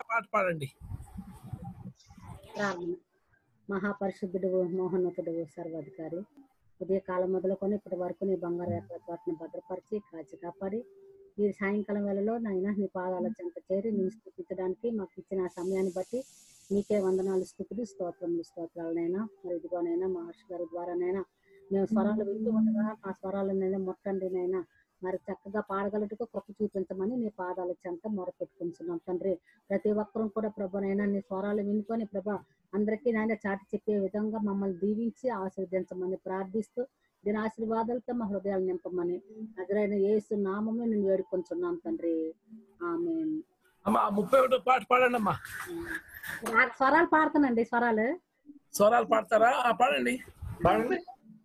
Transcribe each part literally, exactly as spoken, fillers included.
పాట పాడండి. ప్రార్థన. మహాపరిశుద్ధుడు, మహోన్నతుడు, సర్వాధికారి, ఉదయకాలం మొదలుకొని ఇప్పటి వరకు నీ బంగారు ఏర్పాటుని భద్రపరిచి కాచి కాపాడి ఈ సాయంకాలం వేళలో నాయన నీ పాదాల చెంత చేరి నీ స్థుతించడానికి మాకు ఇచ్చిన సమయాన్ని బట్టి నీకే వందనాలు, స్థుతులు, స్తోత్రములు, స్తోత్రాలనైనా మరి ఇదిగోనైనా మహర్షి గారి ద్వారానైనా మేము స్వరాలు వింటూ ఉండగా ఆ స్వరాలనైనా మొట్టండినైనా మరి చక్కగా పాడగలటకు కృప చూపించమని నీ పాదాల చెంత మొరపెట్టుకుంటున్నాం తండ్రి. ప్రతి ఒక్కరూ కూడా ప్రభునైనా నీ స్వరాలు వినుకొని ప్రభా అందరికీ నాయన చాటి చెప్పే విధంగా మమ్మల్ని దీవించి ఆశీర్వదించమని ప్రార్థిస్తూ దీని ఆశీర్వాదాలతో మా హృదయాలు నింపమని నజరైన యేసు నామమే నేను వేడుకొంచున్నాం తండ్రి. ఆమేన్. అమ్మా ముప్పై ఒకటో పాట పాడండి అమ్మా. స్వరాలు పాడతానండి. స్వరాలు స్వరాలు పాడతారా? పాడండి పాడండి.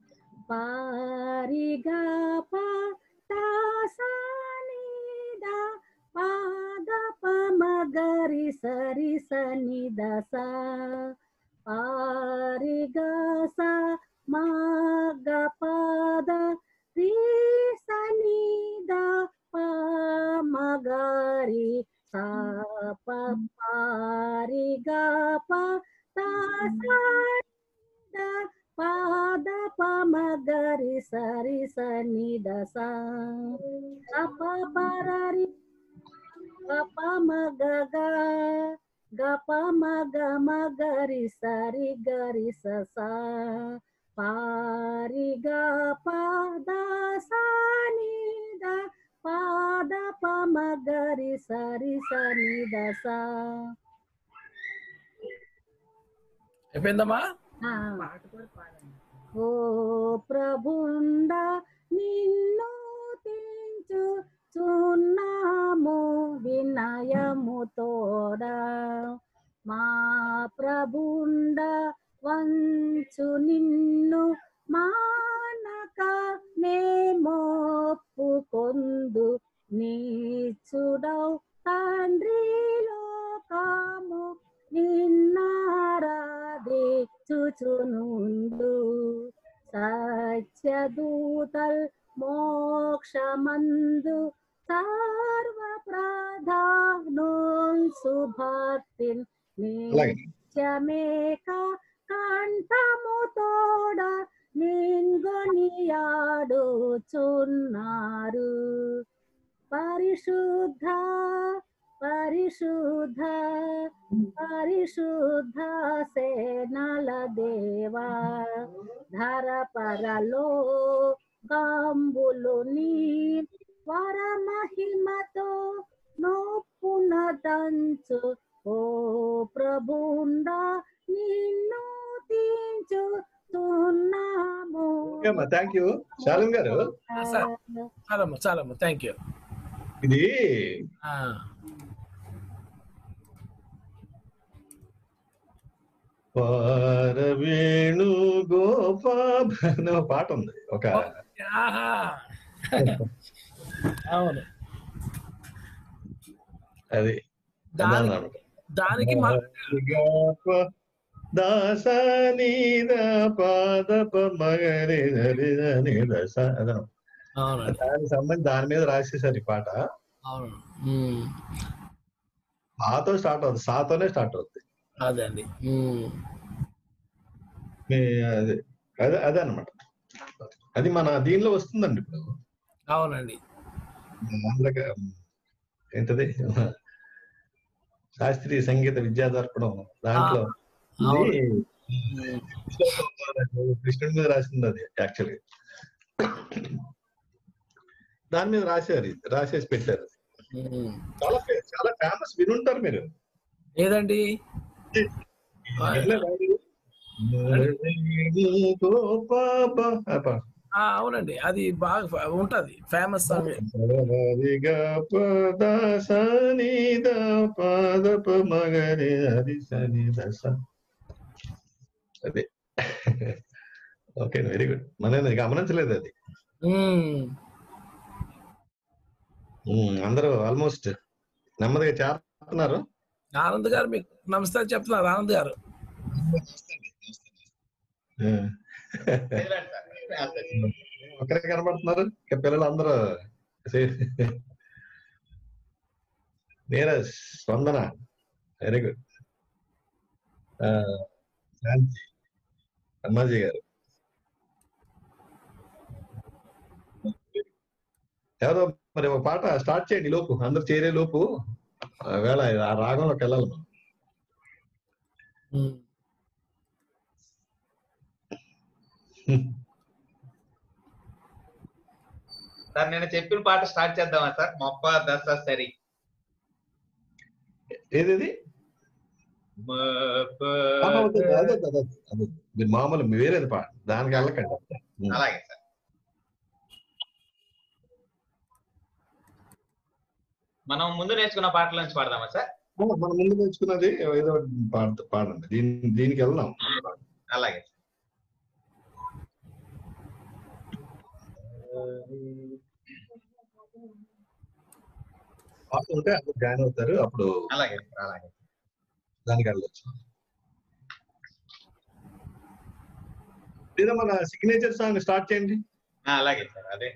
పారిగా పా తాసానిదా పాద పమగరి సరి సని దస పారిగా సా మగ పద రి సనిదా పమగరి సా ప పారిగా పా తాసానిదా పాద పమగరి సరి సని దస గప పరరి గప మగ గప మగ మగరి సరి గరి సస పారి గపద సని ద పాద పమగరి సరి సని దస. అయిపోయిందమ్మా. ఓ ప్రభుండ నిన్ను తించు చున్నాము వినయము తోడా మా ప్రభుండ వంచు నిన్ను మానక మేమొప్పుకొందు నీచుడౌ తండ్రి లోకము నిన్నారాధించుచునుండు సత్యదూతల్ మోక్షమందు సర్వ ప్రధానుల్ సుభక్తిన్ నిత్యమేక కంఠము తోడ నింగొనియాడుచున్నారు. పరిశుద్ధ పరిశుద్ధ పరిశుద్ధ సేనల దేవా ధర పరలో కంబులు నీ వర మహిమతో నొప్పున దంచు ఓ ప్రభుండ నిన్ను తీంచు తున్నాము. థ్యాంక్ యూ శాలం గారు. చాలమ్మా చాలమ్మా థ్యాంక్ యూ. ఇది పారవేణు గోపాల పాట ఉంది ఒక. అవును అది దానికి దాసనీద పాదప మగరి దస దానికి సంబంధించి దాని మీద రాసేసారు ఈ పాట. ఆతో స్టార్ట్ అవుతుంది, సాతోనే స్టార్ట్ అవుతుంది. అదే అండి అదే అదే అదే అనమాట. అది మన దీనిలో వస్తుందండి ఇప్పుడు. అవునండి ఏంటది శాస్త్రీయ సంగీత విద్యాదర్పణం దాంట్లో కృష్ణుడి మీద రాసింది అది. యాక్చువల్గా దాని మీద రాశారు, రాసేసి పెట్టారు. చాలా చాలా ఫేమస్, వినుంటారు మీరు. ఏదండి అవునండి అది బాగా ఉంటది ఫేమస్ సాంగ్. అదే ఓకే వెరీ గుడ్. మన గమనించలేదు అది. అందరూ ఆల్మోస్ట్ నెమ్మదిగా చేస్తున్నారు. ఆనంద్ గారు మీకు నమస్కారం చెప్తున్నారు. ఆనంద్ గారు ఒకరే కనబడుతున్నారు, ఇక పిల్లలు అందరూ నీరజ్, స్పందన, వెరీ గుడ్. శాంతి హనుమాజీ గారు ఎవరో మరి ఒక పాట స్టార్ట్ చేయండి లోపు, అందరు చేరే లోపు వేళ ఆ రాగంలోకి వెళ్ళాలి మనం. సార్ నేను చెప్పిన పాట స్టార్ట్ చేద్దామా సార్? మొప్ప దశ సరి ఏది మీరు మామూలు వేరేది పాట, దానికి వెళ్ళకండి. అలాగే సార్. మనం ముందు నేర్చుకున్న పాటల నుంచి పాడదామా సార్? మనం ముందు నేర్చుకున్నది ఏదో పాట పాడండి, దీని దీనికి వెళ్దాం. అలాగే పాట ఉంటే అప్పుడు జాయిన్ అవుతారు, అప్పుడు అలాగే అలాగే దానికి వెళ్ళచ్చు. లేదా మన సిగ్నేచర్ సాంగ్ స్టార్ట్ చేయండి. అలాగే సార్. అదే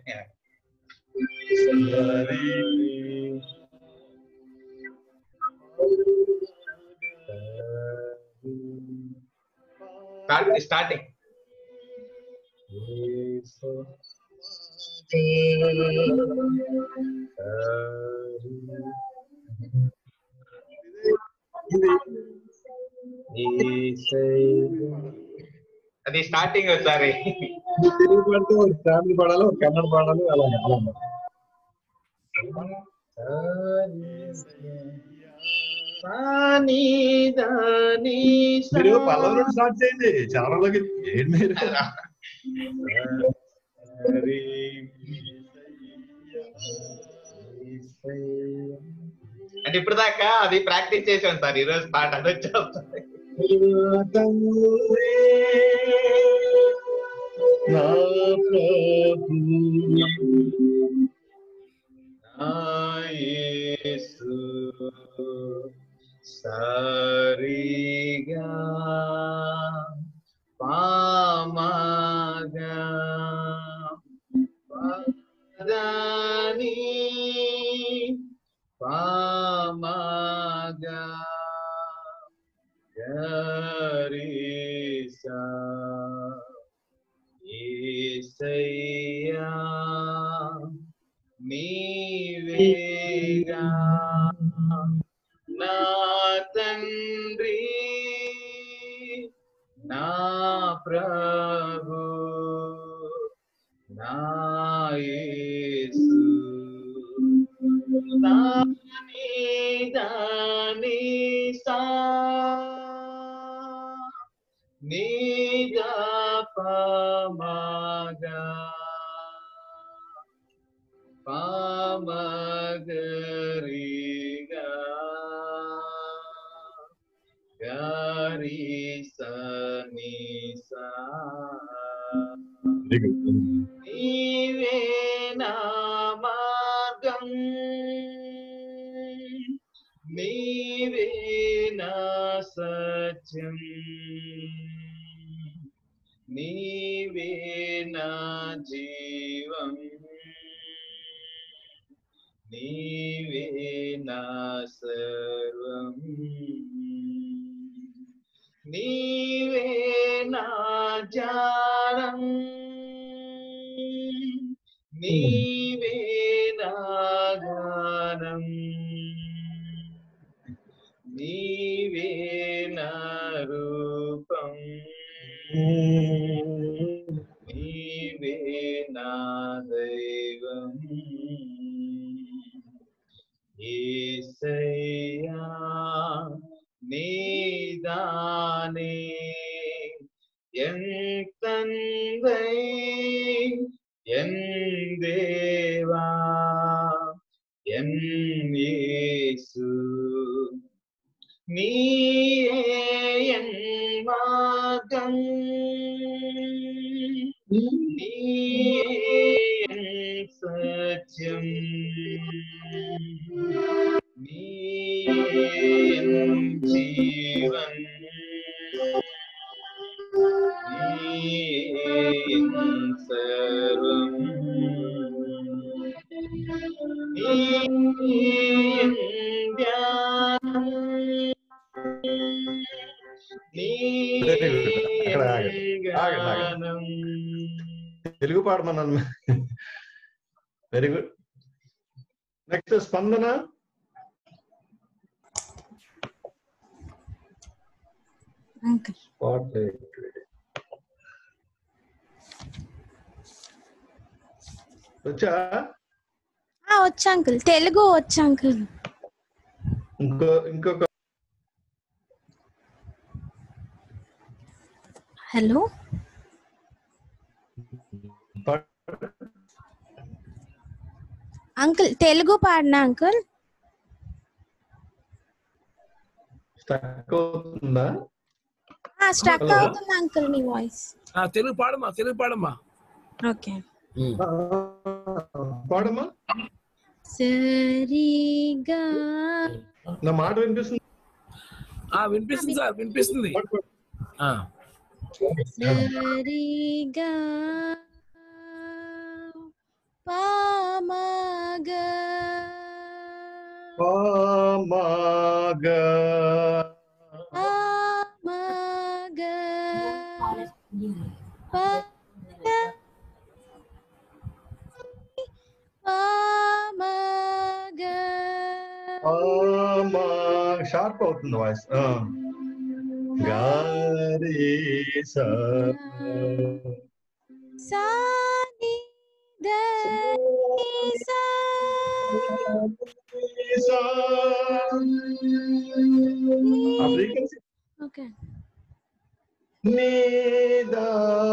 స్టార్టింగ్ అది స్టార్టింగ్ సారీ. తెలుగు పాడితే ఒక ఫ్యామిలీ పాడాలి, ఒక కన్నడ పాడాలి, అలా మీరు పల్లవి నుండి స్టార్ట్ చేయండి. చాలాలోకి ఏంటి మీరు అంటే ఇప్పుడు దాకా అది ప్రాక్టీస్ చేసాను సార్, ఈరోజు పాట అది వచ్చేస్తుంది. నా ప్రభు యేసు సరిగా పామగా పదని పామగా గరిసా యేసయ్యా నీవేగా నా తండ్రి నా ప్రభు నా యేసు దాని దాని సా నీదా పమగా పామగరిగా గరిసా నిసా నీవే నా మార్గం నీవే నా సత్యం నీవే నా జీవం నీవే నా సర్వం నీవే నా జానం నీవే నా గానం నీవే నా రూపం నీవే నా దైవం యేసయ్యా నీదానే ఎంతందై ఎన్ దేవా ఎన్ యేసు నీయే ఎన్ మార్గం నీయే ఎన్ సత్యం నీయే ఎన్ జీవన్ నీయే ఎన్ సర్వం నీయే ఎన్ ధ్యానం నీ వెరీ గుడ్. అక్కడ ఆగండి ఆగండి ఆగండి. గానం. తెలుగు పాడమన్నాను. Very good. Next Spandana. Uncle వచ్చా? వచ్చా అంకుల్, తెలుగు వచ్చా అంకుల్. ఇంకో ఇంకొక హలో అంకుల్, తెలుగు పాడినా అంకుల్. స్టక్ అవుతుందా? Stuck Hello? అవుతుంది అంకుల్ నీ వాయిస్. తెలుగు పాడమ్మా, తెలుగు పాడమ్మా. ఓకే పాడమ్మా. సరిగా నా మాట వినిపిస్తుంది? ఆ వినిపిస్తుంది సార్, వినిపిస్తుంది. ఆ సరిగా పామగా పామగా పామగా ప- పామగా పామా షార్ప్ అవుతుంది వాయిస్. గారి సా సాని దని సా సా. ఆ ఫ్రీక్వెన్సీ ఓకే నీదా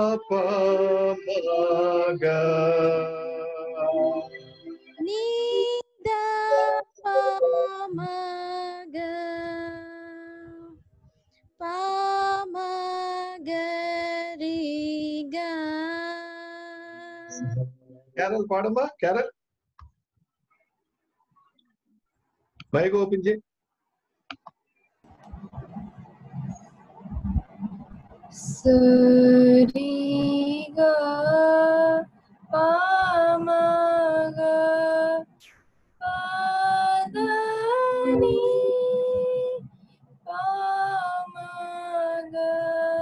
పామగా నీదా పామగా పామగరిగా. క్యారల్ పాడమ్మా. క్యారల్ మైక్ ఓపెన్ చేయి. సరిగా పామగా పాదని పామగా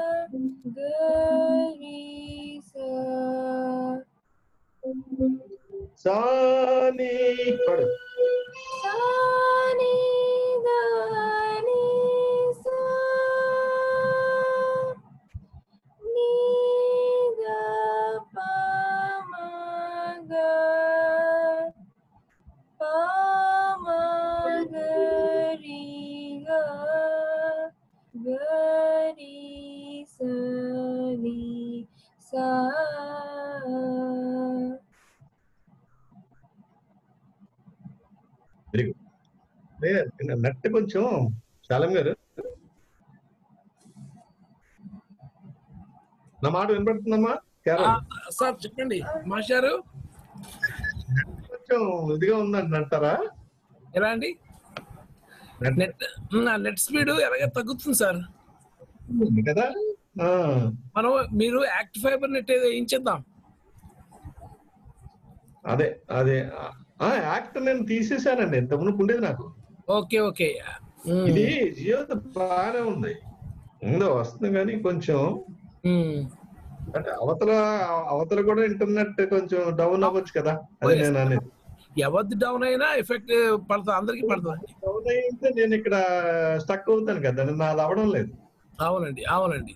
గరిసా. సాని పాడు. సాని దని సా నీదా పామగా పామగరిగా గరిసని సా. Very good. నట్టు కొంచెం శాలం గారు, నా మాట వినపడుతుందమ్మా? క్యారల్ సార్ చెప్పండి మాస్టారు. కొంచెం ఇదిగా ఉందండి అంటారా? ఎలా అండి? నెట్ నెట్ స్పీడ్ ఎలాగ తగ్గుతుంది సార్ కదా. మనం మీరు యాక్ట్ ఫైబర్ నెట్ వేయించేద్దాం. అదే అదే యాక్ట్ నేను తీసేసానండి, ఇంతకుముందు ఉండేది నాకు. Okay okay. ఇది జియో బాగానే ఉంది, ఉందో వస్తుంది కానీ కొంచెం అంటే అవతల అవతల కూడా ఇంటర్నెట్ కొంచెం డౌన్ అవ్వచ్చు కదా. అదే నేను అనేది. ఎవరిది డౌన్ అయినా ఎఫెక్ట్ పడుతుంది, అందరికి పడుతుంది. డౌన్ అయితే నేను ఇక్కడ స్టక్ అవుతాను కదా, నాది అవడం లేదు. అవునండి అవునండి.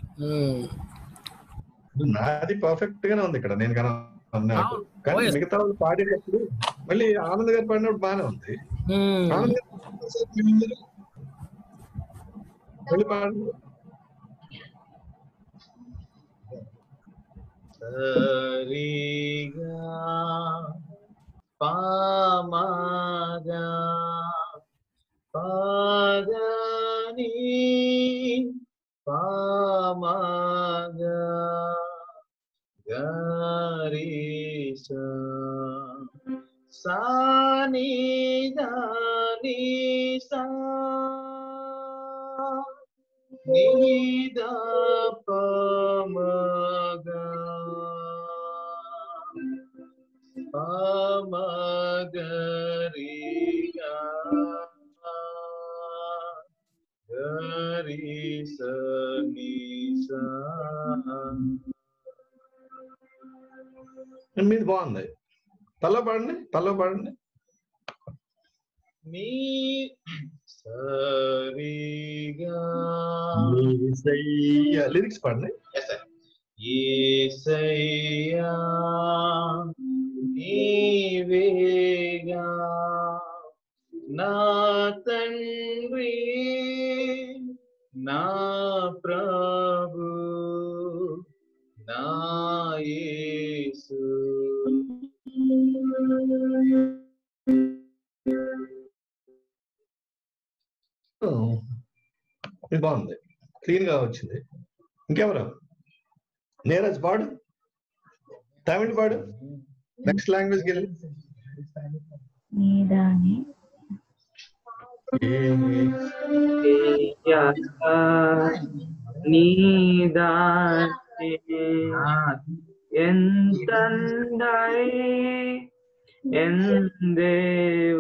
నాది పర్ఫెక్ట్ గానే ఉంది ఇక్కడ నేను కన్నా. కానీ మిగతా వాళ్ళు పాడేటప్పుడు మళ్ళీ ఆనంద్ గారు పాడినప్పుడు బాగానే ఉంది. ఆనంద్ గారు మళ్ళీ పాడండి. సరిగా పామగా పాదని పామగా గరిసా సాని దని సా నీదా పామగా పామగరిగా రి స ని స. మీది బాగుంది. తల్లో పాడండి, తల్లో పాడండి. మీ సరిగా లిరిక్స్ పాడండి. యేసయ్యా నీవేగా నా తండ్రి నా ప్రభు నా యేసు. ఇది బాగుంది, క్లీన్ గా వచ్చింది. ఇంకెవరు? నీరజ్ పాడు, తమిళ్ పాడు, నెక్స్ట్ లాంగ్వేజ్ కి వెళ్ళి. నీదాని నీదాని ఎంతందై ఎందేవ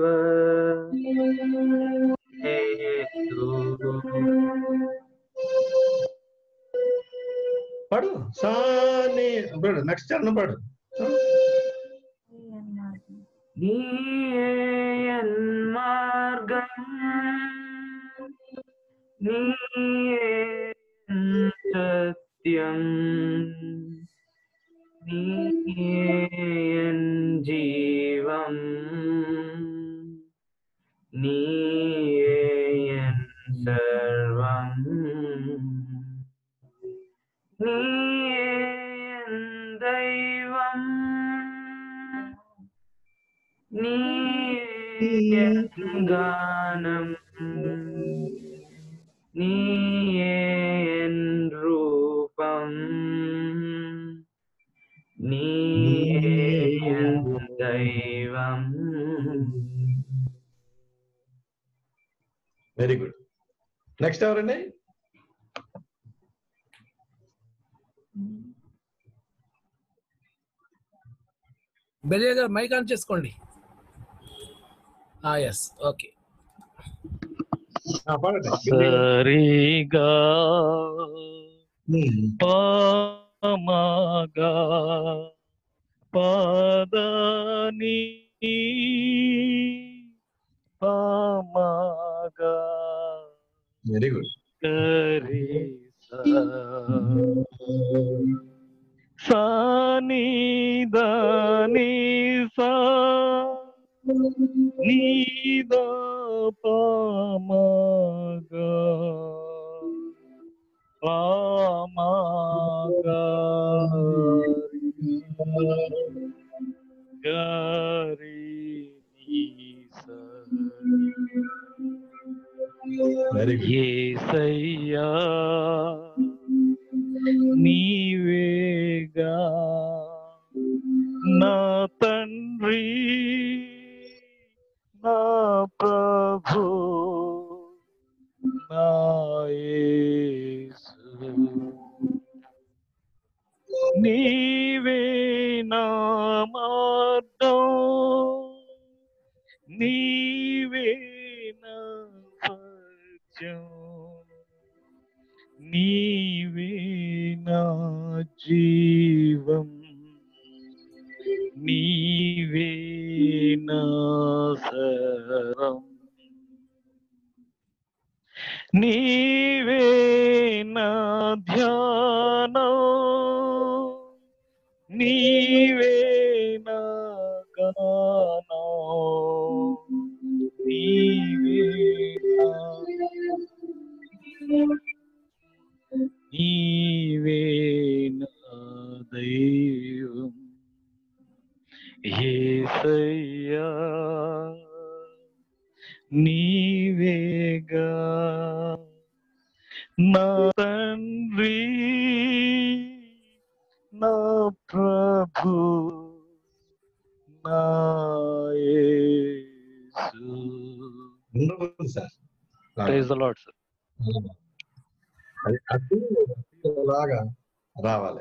పాడు సాని పాడు, నెక్స్ట్ చరణం పాడు. నీయన్ మార్గం నీయన్ సత్యం నీయన్ జీవం నీయన్ సర్వం నీయన్ దైవం నీయన్ గానం నీయన్ రూపం నీయన్ దైవం. Very good. నెక్స్ట్ ఎవరండి? బెలియా గారు మైక్ ఆన్ చేసుకోండి. Yes, okay. సరిగా పామగా పదని పామగా. Very good. సాని దాని సా నీదా పామగా పామగా గరి యేసయ్యా నీవేగా నా తండ్రి నా ప్రభు నా యేసు. నీవే నా మార్గం నీవే నా సత్యం నీవే నా జీవం నీవే నా సర్వం నీవే నా ధ్యానం నీవే నా గానం నీవే నా నీవే నా దైవం. యేసయ్యా నీవేగా నా తండ్రి నా ప్రభు నా యేసు. Praise the lord sir. అది అటు లాగా రావాలి.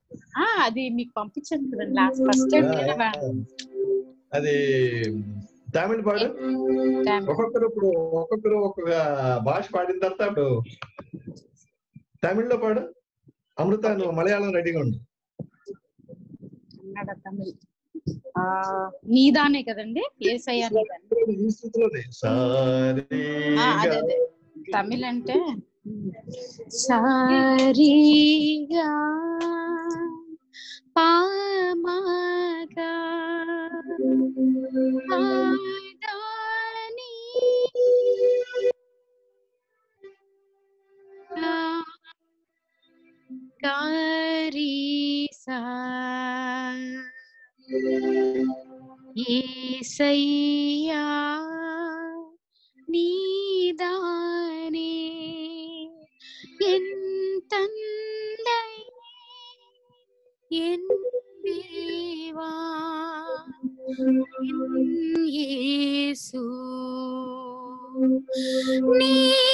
ఆ అది మీకు పంపించాను కదండి లాస్ట్ ఫస్ట్ టైం అది తమిళ్ పాడు. ఒక్కొక్కరు ఇప్పుడు ఒక్కొక్కరు ఒక్కొక్క భాష పాడిన తర్వాత అప్పుడు తమిళ్లో పాడు. అమృత నువ్వు మలయాళం రెడీగా ఉండు. కన్నడ తమిళ్ నీదానే కదండి యేసయ్య అదే అదే తమిళ్ అంటే సారీగా పామగా ఆదాని కారీసా యేసయ్యా నీదానే ఎన్ తందై ఎన్ దేవా ఎన్ యేసు నీ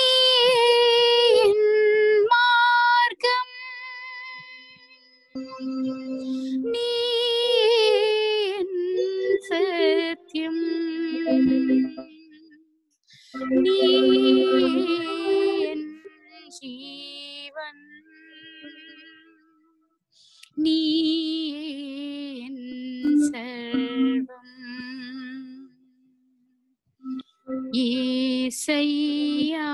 ఎన్ మార్గం నీ ఎన్ సత్యం నీ ఎన్ జీవన్ నీ ఎన్ సర్వం యేసయ్యా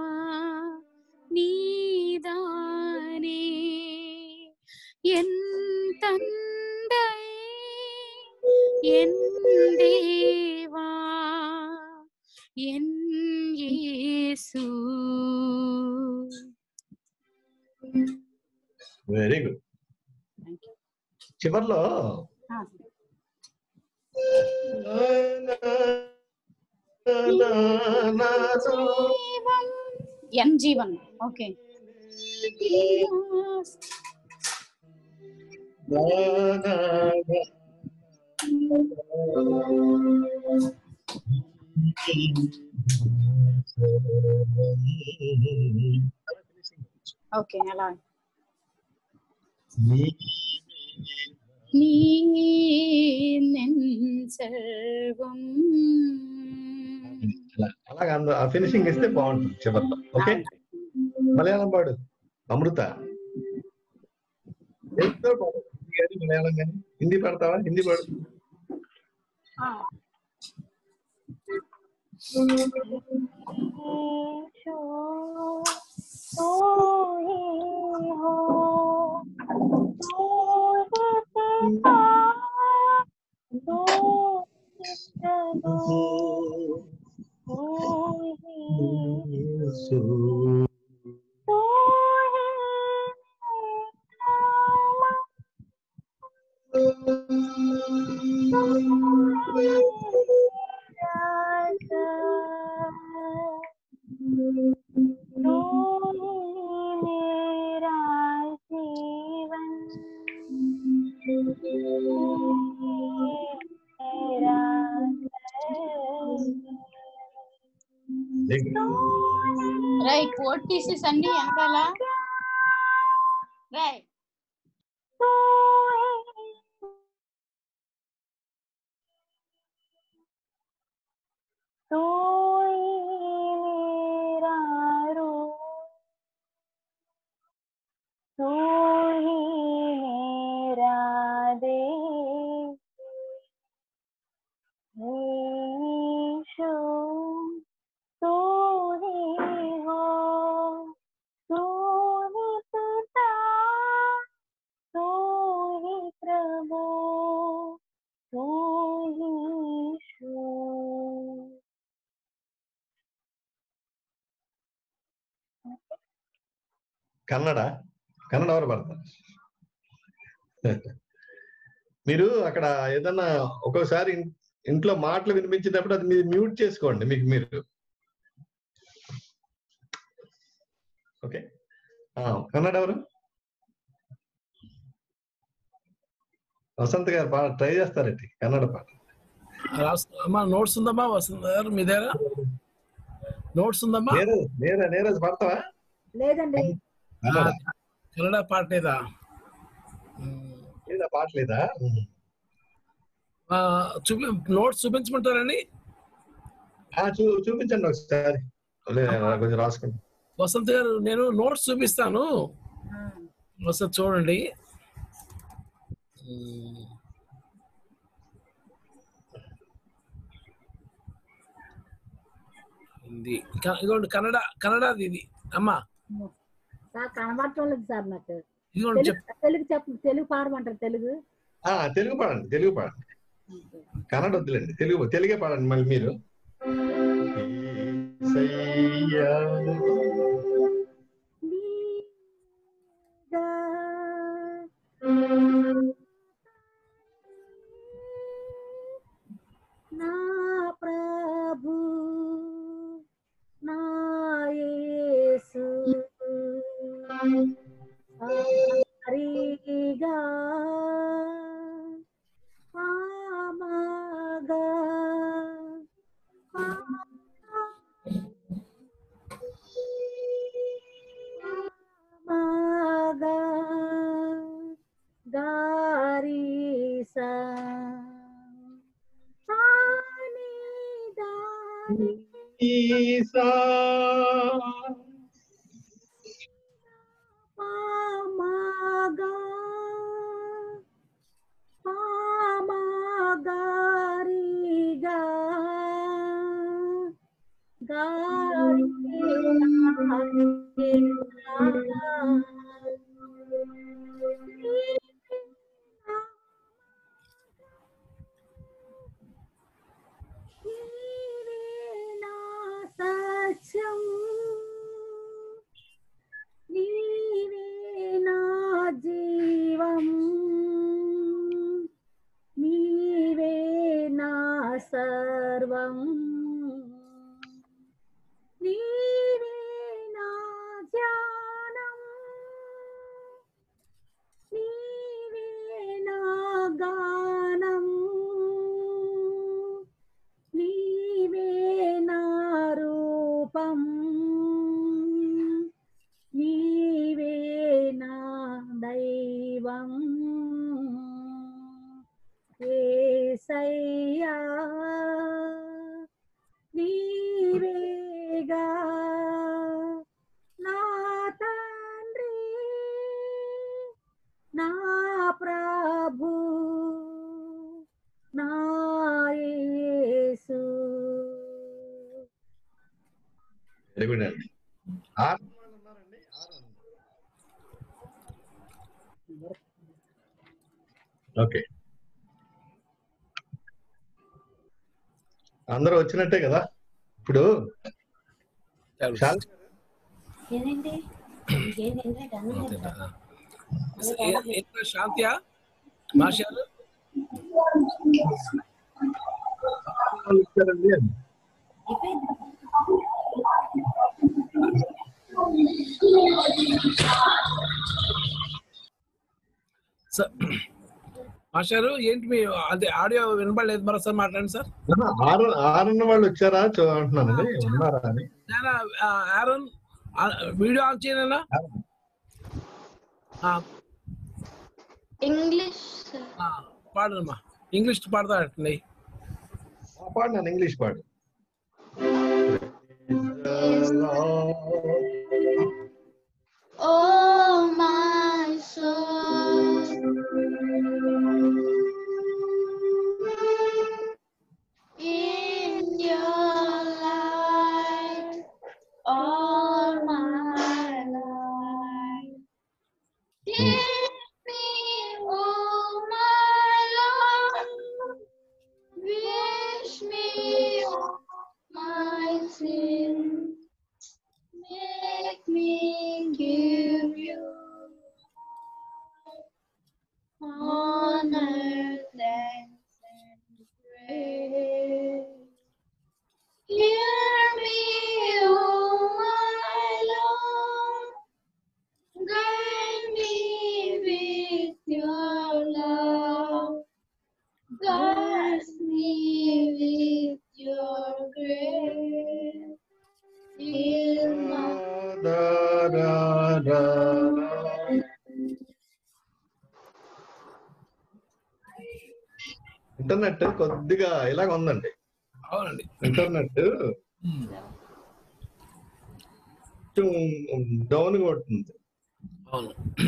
నీదానే ఎన్ తందై ఎన్ దేవా ఎన్ యేసు. Very good. చివర్లో ఎన్ జీవన్ ఓకే ఓకే అలా నీ సర్వం అలాగా ఆ ఫినిషింగ్ ఇస్తే బాగుంటుంది చివర్లో. ఓకే మలయాళం పాడు అమృత. మలయాళం కానీ హిందీ పాడతావా? హిందీ పాడు. రైట్ వర్డ్ పీసెస్ అన్ని వెనకాల రైట్ కన్నడ కన్నడ ఎవరు పడతారు? మీరు అక్కడ ఏదన్నా ఒక్కొక్కసారి ఇంట్లో మాటలు వినిపించేటప్పుడు అది మీరు మ్యూట్ చేసుకోండి మీకు మీరు. ఓకే కన్నడ ఎవరు? వసంత్ గారు బాగా ట్రై చేస్తారండి కన్నడ పాట. అమ్మా నోట్స్ ఉందమ్మా వసంత్ గారు మీ దగ్గర నోట్స్ ఉందమ్మా? నేరా నేరాజ్ పాడతావా? లేదండి కన్నడ పాట లేదా? పాటలేదా? చూపి నోట్స్ చూపించమంటారండి? చూ చూపించండి ఒకసారి, కొంచెం రాసుకోండి. వసంత్ గారు నేను నోట్స్ చూపిస్తాను, ఒకసారి చూడండి. హిందీ ఇదిగోండి, కన్నడ కన్నడది ఇది అమ్మా. సార్ కనబడటం లేదు సార్ నాకు. ఇదిగోండి తెలుగు చెప్ప తెలుగు పాడమంటారు. తెలుగు తెలుగు పాడండి, తెలుగు పాడండి. కన్నడ వద్దులేండి, తెలుగు తెలుగే పాడండి మళ్ళీ మీరు. నా ప్రభు నా యేసు హరిగా పామగా పామగా గారిసా దాని దాని ఈసా పామగా పామగారిగా సత్యం నీవే నా జీవం నీవే నా సర్వం నీవే నా ధ్యానం నీవే నా గానం నీవే నా రూపం నీవే నా దైవం యేసయ్యా నీవేగా నా తండ్రి నా ప్రభు నా యేసు. వెరీ గుడ్ అండి. ఓకే, అందరూ వచ్చినట్టే కదా ఇప్పుడు. శాంతియా మాషాలు మాస్టారు ఏంటి మీ అదే ఆడియో వినపడలేదు, మరోసారి మాట్లాడండి సార్. ఆరు ఆరున్న వాళ్ళు వచ్చారా అంటున్నానండి, ఉన్నారా అని. ఆరన్ వీడియో ఆన్ చేయనా? ఇంగ్లీష్ పాడమ్మా, ఇంగ్లీష్ పాడతా అంటున్నాయి. పాడినాను, ఇంగ్లీష్ పాడు. Oh my soul, in your light, all my life, give me, oh my Lord, wish me all my sin. Make me give you honor, thanks, and praise. Hear me, oh my Lord, guide me with your love, guard me with your grace. Da, da, da, da. Internet కొద్దిగా ఇలాగ ఉందండి. అవునండి. Internet down కొడుతుంది. అవును.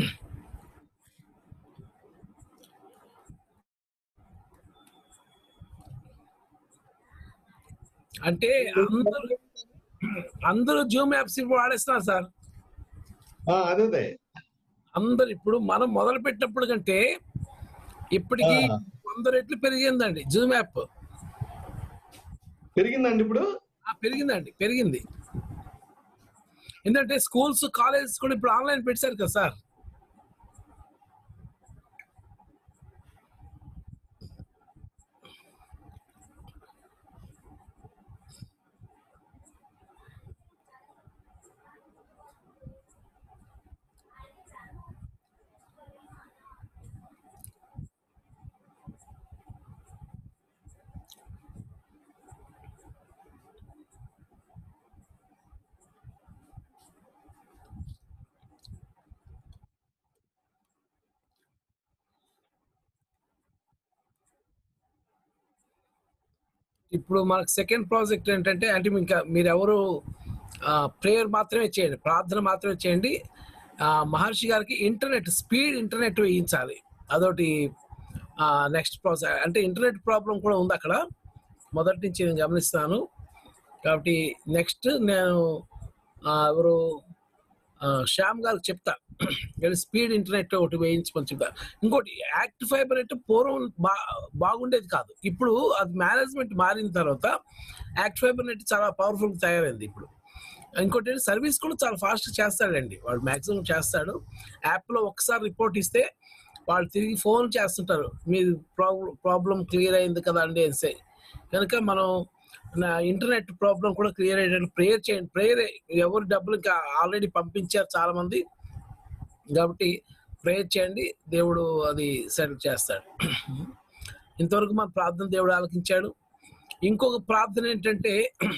అంటే అందరూ అందరూ Zoom apps ఇప్పుడు వాడేస్తున్నారు సార్. అదే అందరు ఇప్పుడు మనం మొదలు పెట్టినప్పుడు కంటే ఇప్పటికి వంద రెట్లు పెరిగిందండి జూమ్ యాప్. పెరిగిందండి ఇప్పుడు? పెరిగిందండి, పెరిగింది. ఎందుకంటే స్కూల్స్ కాలేజెస్ కూడా ఇప్పుడు ఆన్లైన్ పెట్టారు కదా సార్. ఇప్పుడు మనకు సెకండ్ ప్రాజెక్ట్ ఏంటంటే, అంటే ఇంకా మీరు ఎవరు ప్రేయర్ మాత్రమే చేయండి, ప్రార్థన మాత్రమే చేయండి. మహర్షి గారికి ఇంటర్నెట్ స్పీడ్ ఇంటర్నెట్ వేయించాలి, అదొకటి నెక్స్ట్ ప్రాజెక్ట్. అంటే ఇంటర్నెట్ ప్రాబ్లం కూడా ఉంది అక్కడ, మొదటి నుంచి నేను గమనిస్తాను. కాబట్టి నెక్స్ట్ నేను ఎవరు శ్యామ్ గారికి చెప్తా, స్పీడ్ ఇంటర్నెట్ ఒకటి వేయించమని చెప్తా. ఇంకోటి యాక్ట్ ఫైబర్ అంటే పూర్వం బా బాగుండేది కాదు, ఇప్పుడు అది మేనేజ్మెంట్ మారిన తర్వాత యాక్ట్ ఫైబర్ నెట్ చాలా పవర్ఫుల్గా తయారైంది ఇప్పుడు. ఇంకోటి సర్వీస్ కూడా చాలా ఫాస్ట్ చేస్తాడండి వాడు, మ్యాక్సిమం చేస్తాడు. యాప్లో ఒకసారి రిపోర్ట్ ఇస్తే వాళ్ళు తిరిగి ఫోన్ చేస్తుంటారు, మీ ప్రాబ్లం ప్రాబ్లం క్లియర్ అయింది కదా అండి అనేసి. కనుక మనం నా ఇంటర్నెట్ ప్రాబ్లం కూడా క్లియర్ అయ్యేటట్టు ప్రేయర్ చేయండి. ప్రేయర్ ఎవరు డబ్బులు ఇంకా ఆల్రెడీ పంపించారు చాలా మంది, కాబట్టి ప్రేయర్ చేయండి, దేవుడు అది సెటిల్ చేస్తాడు. ఇంతవరకు మన ప్రార్థన దేవుడు ఆలకించాడు. ఇంకొక ప్రార్థన ఏంటంటే,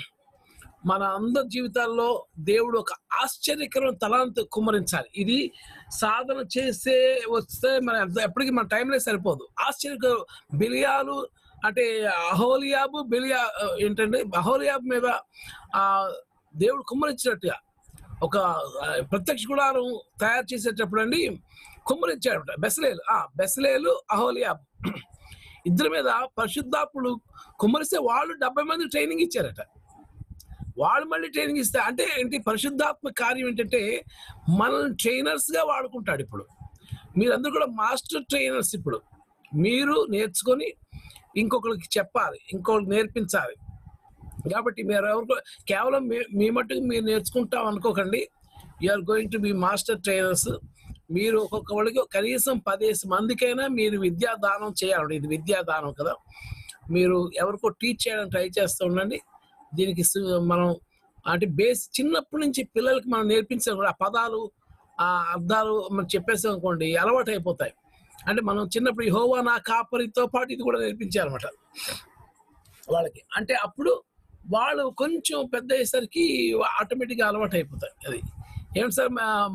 మన అందరి జీవితాల్లో దేవుడు ఒక ఆశ్చర్యకరమైన తలాంతు కుమ్మరించాలి. ఇది సాధన చేసే వస్తే మన ఎప్పటికీ మన టైంలో సరిపోదు. ఆశ్చర్య బిలియాలు అంటే అహోలియాబు బిలియా ఏంటంటే అహోలియాబు మీద ఆ దేవుడు కుమ్మరించినట్టుగా ఒక ప్రత్యక్ష గుడారం తయారు చేసేటప్పుడు అండి కుమ్మరించాడు బెసలేలు ఆ బెసలేలు అహోలియాబు ఇద్దరి మీద పరిశుద్ధాత్ముడు కుమ్మరిస్తే వాళ్ళు డెబ్బై మంది ట్రైనింగ్ ఇచ్చారట. వాళ్ళు మళ్ళీ ట్రైనింగ్ ఇస్తే అంటే ఏంటి, పరిశుద్ధాత్మ కార్యం ఏంటంటే మనల్ని ట్రైనర్స్ గా వాడుకుంటాడు. ఇప్పుడు మీరందరూ కూడా మాస్టర్ ట్రైనర్స్. ఇప్పుడు మీరు నేర్చుకొని ఇంకొకరికి చెప్పాలి, ఇంకొకరికి నేర్పించాలి. కాబట్టి మీరు ఎవరు కేవలం మీ మట్టుకు మీరు నేర్చుకుంటాం అనుకోకండి. You're going to be master trainers. మీరు ఒక్కొక్క వాళ్ళకి కనీసం పదేసి మందికైనా మీరు విద్యాదానం చేయాలి. ఇది విద్యాదానం కదా, మీరు ఎవరికో టీచ్ చేయడానికి ట్రై చేస్తూ ఉండండి. దీనికి మనం అంటే బేస్ చిన్నప్పటి నుంచి పిల్లలకి మనం నేర్పించాం కూడా, ఆ పదాలు ఆ అర్థాలు మనం చెప్పేసాం అనుకోండి అలవాటు అయిపోతాయి. అంటే మనం చిన్నప్పుడు యెహోవా నా కాపరితో పాటు ఇది కూడా నేర్పించాలన్నమాట వాళ్ళకి. అంటే అప్పుడు వాళ్ళు కొంచెం పెద్ద అయ్యేసరికి ఆటోమేటిక్గా అలవాటు అయిపోతాయి. అది ఏమిటి సార్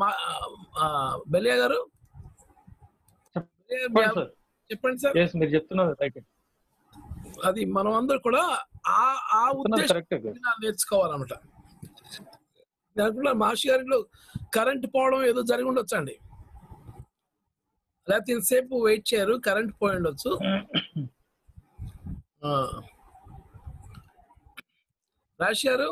బెలియా గారు చెప్పండి సార్. మీరు చెప్తున్నారు రైట్. అది మనం అందరూ కూడా ఆ ఆ ఉద్దేశం నేర్చుకోవాలన్నమాట. దాంట్లో మహర్షి గారిలో కరెంట్ పోవడం ఏదో జరిగి ఉండొచ్చు అండి, లేకపోతే ఇంతసేపు వెయిట్ చేయరు, కరెంట్ పోయి ఉండొచ్చు. రాజేష్ గారు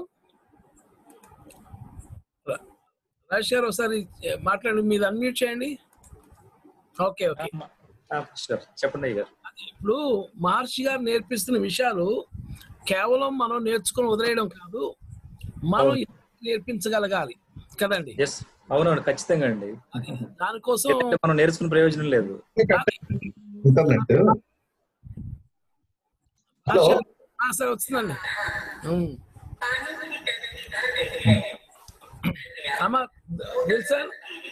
రాజేష్ గారు ఒకసారి మాట్లాడండి, మీరు అన్మ్యూట్ చేయండి. ఓకే ఓకే చెప్పండి అయ్య గారు. ఇప్పుడు మహర్షి గారు నేర్పిస్తున్న విషయాలు కేవలం మనం నేర్చుకుని వదిలేయడం కాదు, మనం నేర్పించగలగాలి కదండి. అవునవును, ఖచ్చితంగా అండి. దానికోసం మనం నేర్చుకునే ప్రయోజనం లేదు. సార్ వస్తుందండి అమ్మా సార్.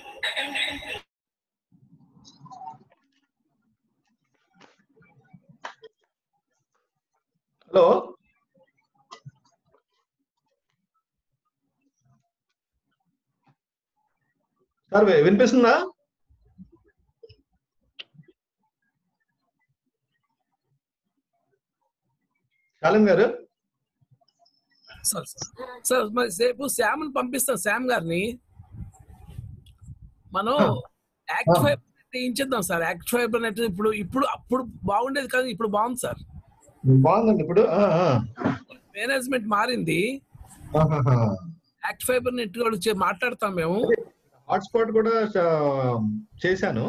హలో సార్, వినిపిస్తుందా? శాలం గారు సార్ సార్ మరి రేపు శ్యామ్ని పంపిస్తాం, శ్యామ్ గారిని మనం యాక్ట్ ఫైబర్ నెట్ వేయించేద్దాం సార్. యాక్ట్ ఫైబర్ నెట్ ఇప్పుడు ఇప్పుడు అప్పుడు బాగుండేది కానీ ఇప్పుడు బాగుంది సార్. బాగుందండి ఇప్పుడు మేనేజ్మెంట్ మారింది. యాక్ట్ ఫైబర్ నెట్ కూడా మాట్లాడతాం మేము. హాట్స్పాట్ కూడా చేశాను.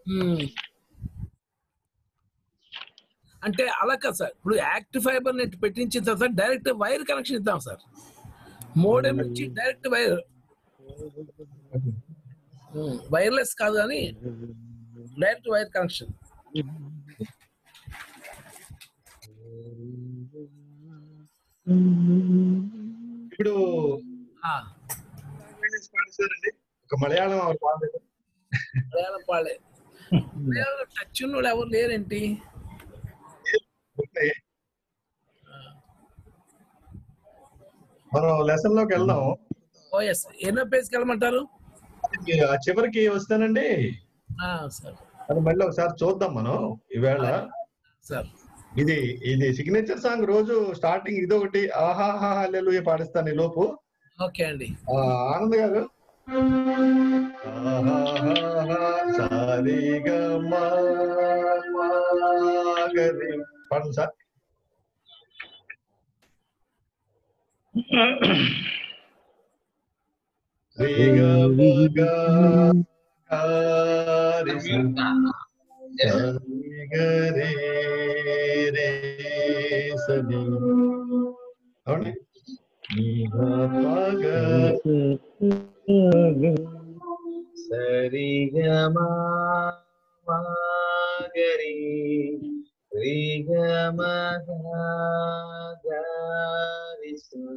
అంటే అలా కాదు సార్, ఇప్పుడు యాక్ట్ ఫైబర్ నెట్ పెట్టించిన తర్వాత డైరెక్ట్ వైర్ కనెక్షన్ ఇద్దాం సార్. మోడెం నుంచి డైరెక్ట్ వైర్, వైర్లెస్ కాదు కానీ డైరెక్ట్ వైర్ కనెక్షన్. ఇప్పుడు ఒక మలయాళం మలయాళం పాడే మలయాళం టచ్ ఉన్న వాళ్ళు ఎవరు లేరేంటి? మనం లెసన్ లోకి వెళ్దాం. ఓ ఎస్, ఎన్నో పేజ్కి వెళ్ళమంటారు? చివరికి వస్తానండి సార్. అది మళ్ళీ ఒకసారి చూద్దాం మనం ఈవేళ. సార్ ఇది ఇది సిగ్నేచర్ సాంగ్ రోజు స్టార్టింగ్ ఇదొకటి ఆహాహా హల్లెలూయా పాడిస్తాను ఈ లోపు. ఓకే అండి. ఆనంద్ గారు పాడండి సార్. అవునండి. సరిగమా గరి రిగమగరి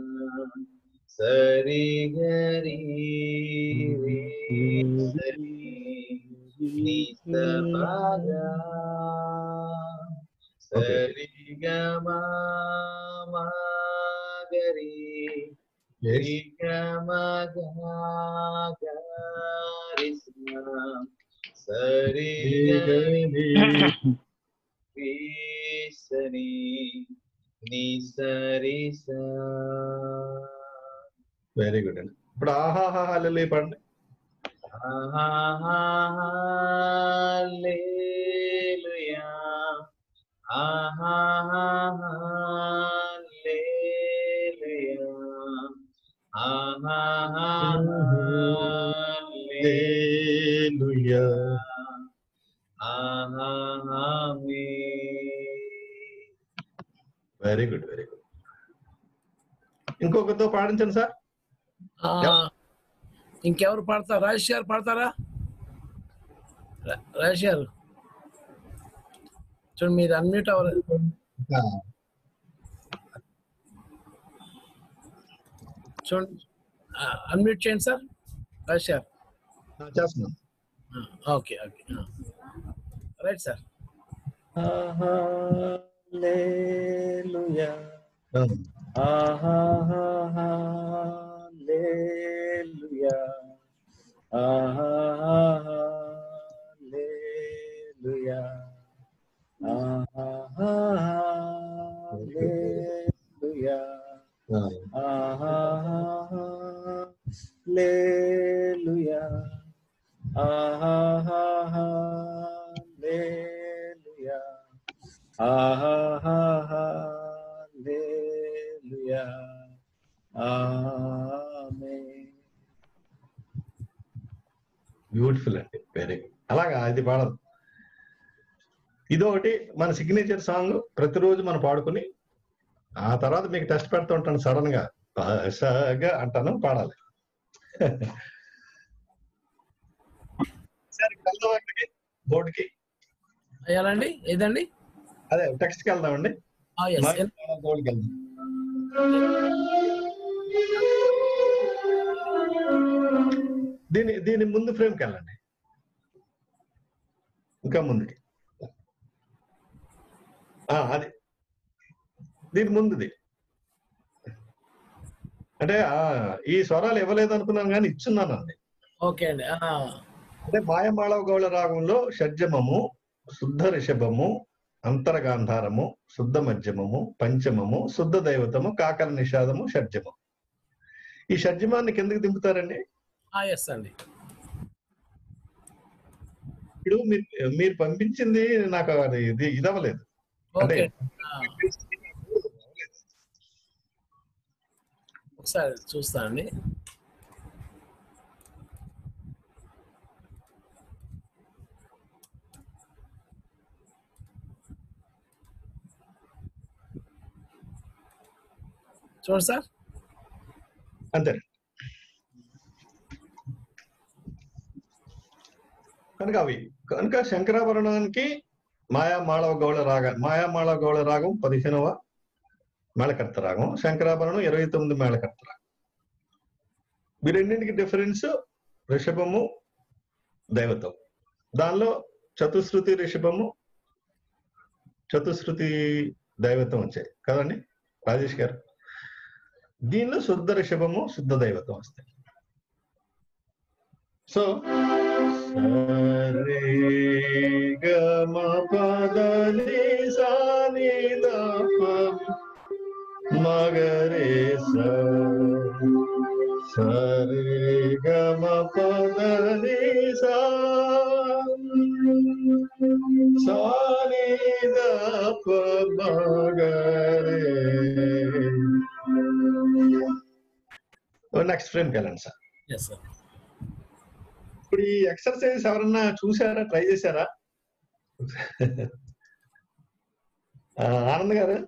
సరి గరి సరి నిసమగా సరిగమా గరి రిగమగరి సరి సరి ని సరి సా. వెరీ గుడ్ అండి. ఇప్పుడు ఆహాహా హల్లెలూయా పాడండి. Hallelujah hallelujah hallelujah. Very good very good. ఇంకొకరితో పాడించండి సార్. ఇంకెవరు పాడతారు? రాజేష్ గారు పాడతారా? రాజేష్ గారు చూడండి, మీరు అన్మ్యూట్ అవ్వలేదు. చూడండి, అన్మ్యూట్ చేయండి సార్. రాజేష్ గారు చేస్తున్నాం. Okay okay right sir. Hallelujah hallelujah hallelujah hallelujah hallelujah hallelujah hallelujah amen. Beautiful అండి. Very good. అలాగా ఇది పాడదు. ఇదొకటి మన సిగ్నేచర్ సాంగ్. ప్రతిరోజు మనం పాడుకుని ఆ తర్వాత మీకు టెస్ట్ పెడుతూ ఉంటాను. సడన్ గా సగా అంటాను, పాడాలి. సరే వెళ్దాం అక్కడికి, బోర్డుకి. అయ్యాలండి ఏదండి? అదే టెక్స్ట్ కి వెళ్దామండి. బోర్డుకి వెళ్దాం. దీని దీని ముందు ఫ్రేమ్కి వెళ్ళండి, ఇంకా ముందుకి. అది దీని ముందుది. అంటే ఈ స్వరాలు ఇవ్వలేదు అనుకున్నాను కానీ ఇచ్చున్నాను అండి. ఓకే అండి. అంటే మాయమాళవ గౌళ రాగంలో షడ్జమము, శుద్ధ రిషభము, అంతరగాంధారము, శుద్ధ మధ్యమము, పంచమము, శుద్ధ దైవతము, కాకర నిషాదము, షడ్జము. ఈ షడ్జమాన్ని కిందకి దింపుతారండి. ఎస్ అండి. ఇప్పుడు మీరు మీరు పంపించింది నాకు అది ఇది ఇదవ్వలేదు. అంటే ఓకే, ఒకసారి చూస్తానండి. చూడండి సార్. అంతే. కనుక అవి కనుక శంకరాభరణానికి మాయా మాళవ గౌళ రాగం మాయా మాళవ గౌళ రాగం పదిహేనవ మేళకర్త రాగం, శంకరాభరణం ఇరవై తొమ్మిది మేళకర్త రాగం. ఈ రెండింటికి డిఫరెన్స్ రిషభము, దైవతం. దానిలో చతుశ్రుతి రిషభము, చతుశ్రుతి దైవతం వచ్చాయి కదండి రాజేష్ గారు. దీనిలో శుద్ధ రిషభము, శుద్ధ దైవతం వస్తాయి. సో సరే గమ పద ని సా ని ద ప మగరే స సరే గమ పద ని సా సా ని ద ప మగరే. నెక్స్ట్ ఫ్రేమ్కి వెళ్ళండి సార్. Yes sir. ఇప్పుడు ఈ ఎక్సర్సైజ్ ఎవరన్నా చూసారా, ట్రై చేశారా? ఆనంద్ గారు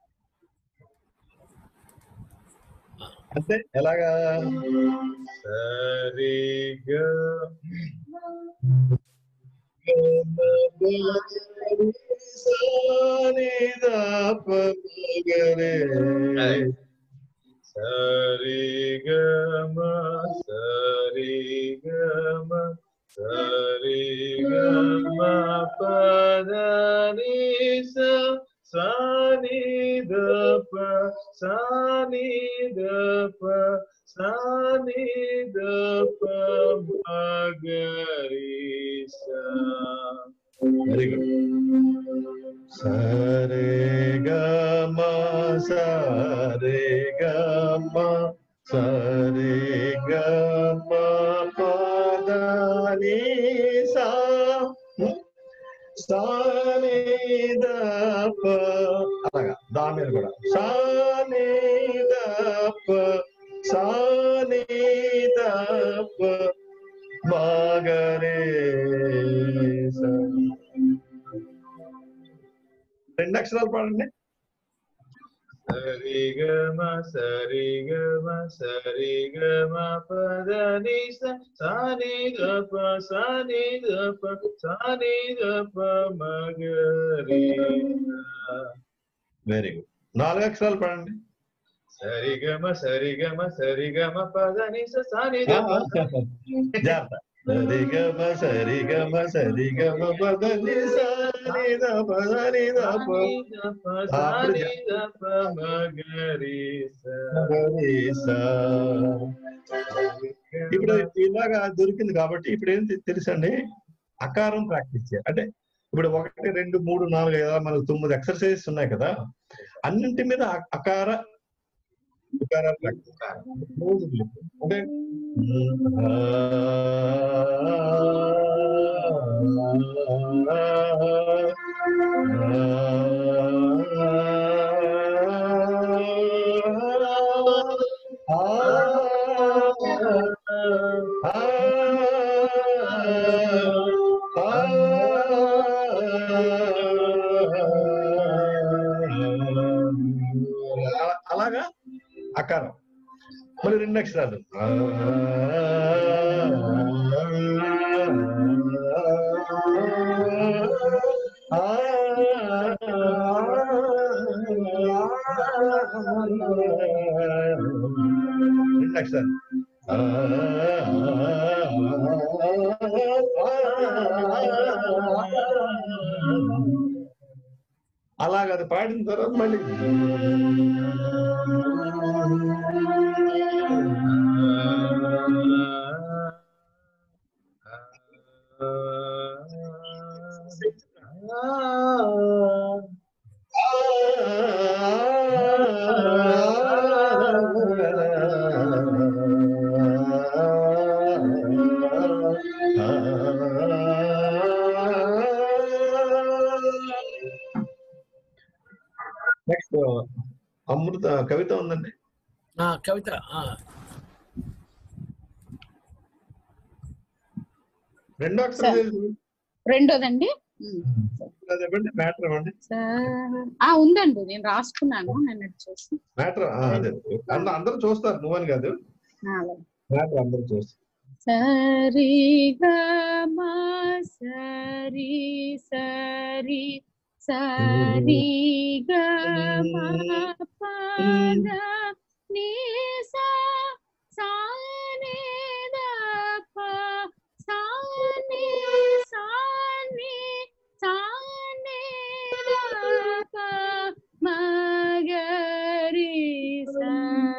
అంటే ఎలాగా? సరిగా సరిగమ సరిగమ సరిగమ పదని సాని దప సాని దప సాని దప మగరి సా. Very good. సరే గమ సరే గమ సరే గమ పదని సా సాని దప. అలాగా దా మీద కూడా సాని దప సాని దప మగరే సా. రెండు అక్షరాలు పాడండి. సరిగమ సరిగమ సరిగమ పదని సాని దప సాని దప సాని దప మగరి. Very good. నాలుగు అక్షరాలు పాడండి. సరిగమ సరిగమ సరిగమ పదని సాని దప. జాగ్రత్త. సరిగమ సరిగమ సరిగమ పదని సాని దప సాని దప సాని దప మగరి సా. ఇప్పుడు ఇలాగా దొరికింది కాబట్టి ఇప్పుడు ఏం తెలుసండి, అకారం ప్రాక్టీస్ చేయాలి. అంటే ఇప్పుడు ఒకటి రెండు మూడు నాలుగు ఐదు మనకు తొమ్మిది ఎక్సర్సైజెస్ ఉన్నాయి కదా, అన్నింటి మీద అకార ఉకారాలు ప్రాక్టీస్. అంటే అలాగా అకారం. మరి రెండు అక్షరాలు రెండు అక్షరాలు అలాగ అది పాడిన తర్వాత మళ్ళీ అమృత కవిత ఉందండి. ఆ, కవిత ఆ. రెండో అక్షరం సరే. ఏది? రెండోదండి. ఉమ్. అది ఇవ్వండి, మ్యాటర్ ఇవ్వండి. స- ఆ ఉందండి, నేను రాసుకున్నాను నేను చూసి. మ్యాటర్ అదే అంద- అందరూ చూస్తారు, నువ్వని కాదు, ఆ, అలాగే. మ్యాటర్ అందరూ చూస్తారు. సరి గ మా సరి సరి సరి గ మా పద ని సా సా ని ద ప సా ని సా ని సా ని ద ప మ గ రి సా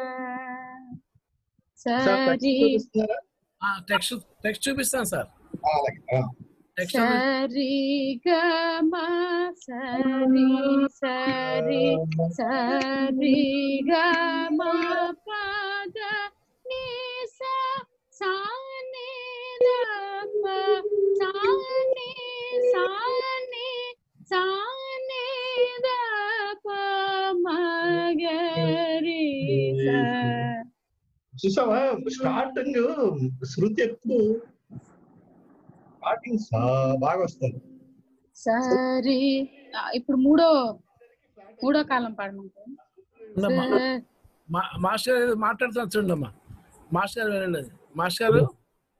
సార్ టెక్స్ట్ సరి చూపిస్తున్నారా? టెక్స్ట్ టెక్స్ట్ చూపిస్తాను సార్. ఆ, అలాగే. ఆ. టెక్స్ట్ సరి గ మ సరి సరి సరి గ మ పద ని సా సా ని ద ప సా ని సా ని సా ని ద ప మ గ రి సా. చూసావా, స్టార్టింగ్ శృతి ఎక్కువ, స్టార్టింగ్ బాగా వస్తుంది. సరి ఆ, ఇప్పుడు మూడో మూడో కాలం పాడమంటారు. ఉండమ్మా. మా- మాస్టర్ గారు మాట్లాడుతున్నా చూడమ్మా. మాస్టర్ గారు వినండి అది. మాస్టర్ గారు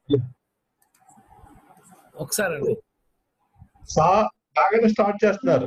ఒకసారి అండి. సా బాగానే స్టార్ట్ చేస్తున్నారు,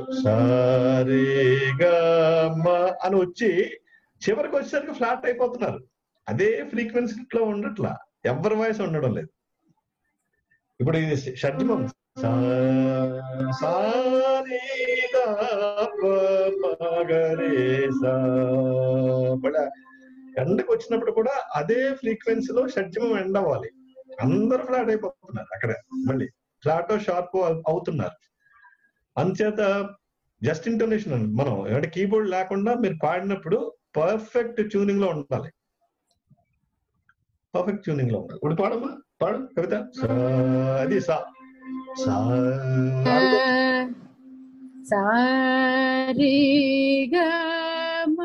సరిగమ అని వచ్చి చివరికి వచ్చేసరికి ఫ్లాట్ అయిపోతున్నారు. అదే ఫ్రీక్వెన్సీలో ఉండట్లా, ఎవరి వాయిస్ ఉండడం లేదు. ఇప్పుడు ఇది షడ్జమం, సా సా ని ద ప మ గ రి సా. మళ్ళా ఎండకు వచ్చినప్పుడు కూడా అదే ఫ్రీక్వెన్సీలో షడ్జమం ఎండ్ అవ్వాలి. అందరూ ఫ్లాట్ అయిపోతున్నారు అక్కడ, మళ్ళీ ఫ్లాట్ షార్ప్ అవుతున్నారు. అంచేత జస్ట్ ఇంటోనేషన్ అండి. మనం అంటే కీబోర్డ్ లేకుండా మీరు పాడినప్పుడు పర్ఫెక్ట్ ట్యూనింగ్ లో ఉండాలి, పర్ఫెక్ట్ ట్యూనింగ్ లో ఉండాలి. ఇప్పుడు పాడమ్మా, పాడు కవిత. సా, అది సా సా సరి గ మ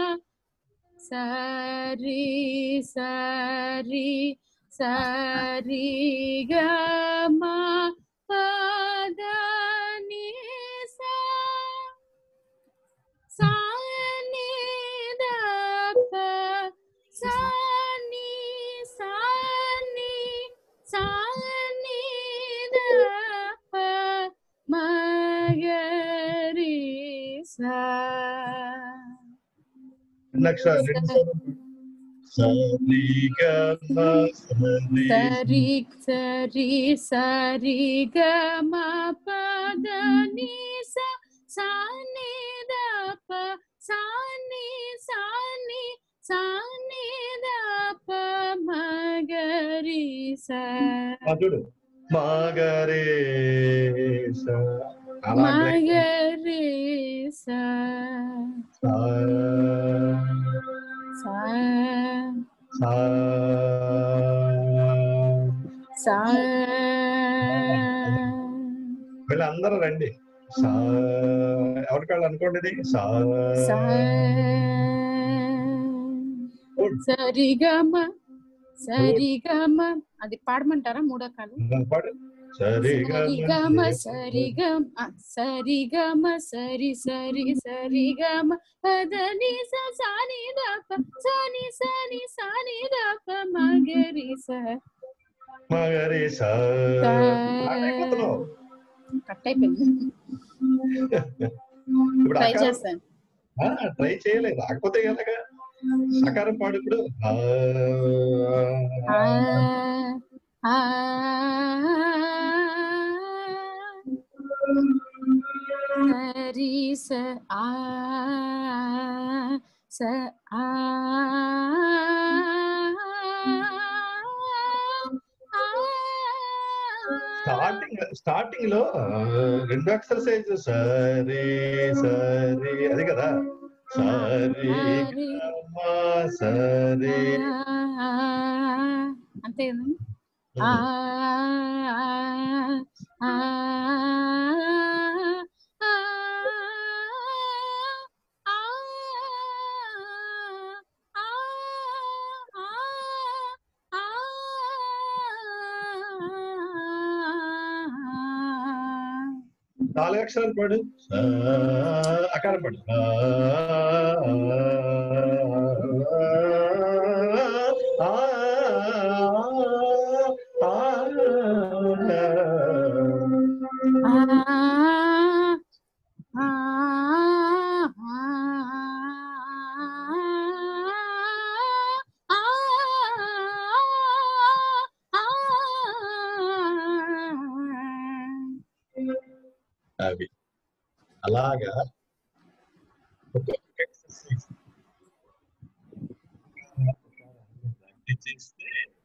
సరి సరి సరి గ మ పద ని సా సా ని ద ప సా ని సా ని సా ని ద ప మ గ రి సా. నెక్స్ట్ రెండు సరిగమ సరి సరి సరి సరి గ మ పద ని సా సా ని ద ప సా ని సా ని సా ని ద ప మ గ రి సా. ఆ, చూడు మాగరే సా మ అలా గ రి సా సా సా సా సా. వీళ్ళందరూ రండి. సా ఎవరికాళ్ళు అనుకోండి, ఇది సా సా సరిగమ సరిగమ అది పాడమంటారా మూడో కాలం? పాడు. సరిగమ సరిగమ సరిగమ సరిగమ సరి సరి సరిగమ పద ని సా సా ని ద ప సా ని సా ని సా ని ద ప మ గ రి సా. మగరి సా అయిపోతున్నావు. కట్ అయిపోయింది. ఇప్పుడు ట్రై ఆకారం చేస్తాను. ట్రై చేయలేదు, రాకపోతే ఎలాగా? సకారం పాడు ఇప్పుడు. ఆ, ఆ ఆ సరి స ఆ స ఆ స్టార్టింగ్ స్టార్టింగ్ లో ఆ, రెండు ఎక్సర్సైజ్ సరే సరే అది కదా, సరే గమ సరే అంతే కదండి. ఆ ఆ ఆ నాలుగు అక్షరాలు పాడు. అకారం పాడు. అవి అలాగా చేస్తే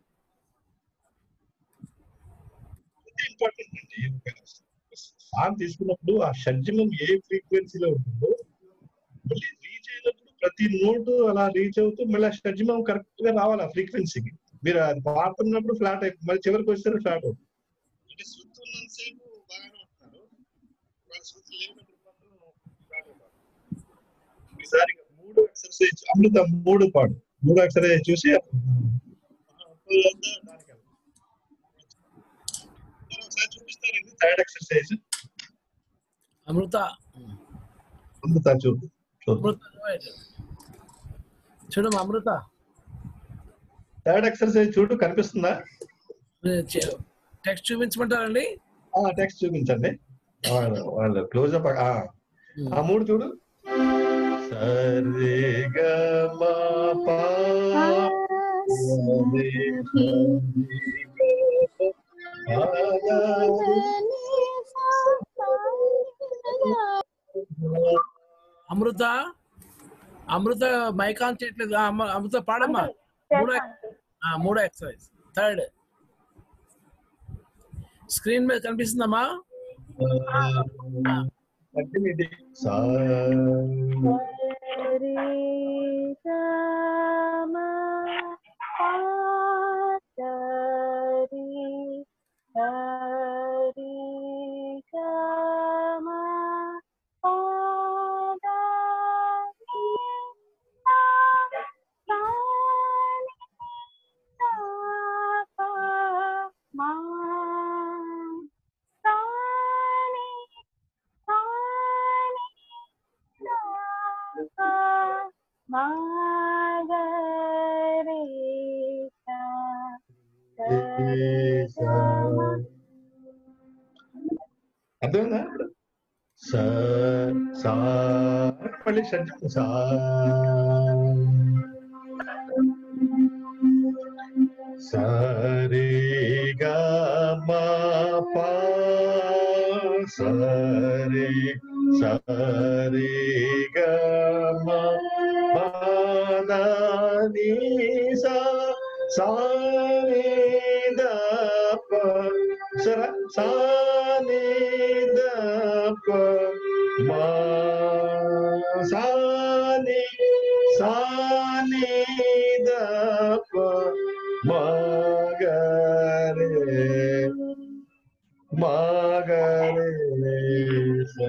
ఇంపార్టెంట్ అండి. సాంగ్ తీసుకున్నప్పుడు ఆ షడ్జమం ఏ ఫ్రీక్వెన్సీలో ఉంటుందో మళ్ళీ రీచ్ అయినప్పుడు ప్రతి నోటు అలా రీచ్ అవుతూ మళ్ళీ ఆ షడ్జమం కరెక్ట్ గా రావాలి ఆ ఫ్రీక్వెన్సీకి. మీరు అది పాడుతున్నప్పుడు ఫ్లాట్ అయిపోతుంది, మళ్ళీ చివరికి వస్తే ఫ్లాట్ అవుతుంది. అంటే శృతి ఉన్నంతసేపు బాగానే ఉంటున్నారు, శృతి లేనప్పుడు మాత్రం ఫ్లాట్ అయిపోతుంది. ఈసారి మూడు ఎక్సర్సైజ్ అమృత మూడు పాడు మూడు ఎక్సర్సైజ్ చూసి ఒకసారి చూపిస్తారండి. థర్డ్ ఎక్సర్సైజ్ అమృత అమృత చూడు చూడమ్మా అమృత. థర్డ్ ఎక్సర్సైజ్ చూడు, కనిపిస్తుందా? టెక్స్ట్ చూపించమంటారండి? టెక్స్ట్ చూపించండి. వాళ్ళు క్లోజ్అప్ ఆ మూడు చూడు. సరే గ మా పా అమృత అమృత మైక్ ఆన్ చేయట్లేదు. అమృత పాడమ్మా. మూడో మూడో ఎక్సర్సైజ్ థర్డ్ స్క్రీన్ మీద కనిపిస్తుందమ్మా. అర్థమైందా? మళ్ళీ షడ్జమం సా సరే గ మా పా సరే సరే గ మా పా ద ని సా సా ని ద ప సరా సా ని ద ప మా సా ని సా ని ద ప మా గ రే మా గ రే సా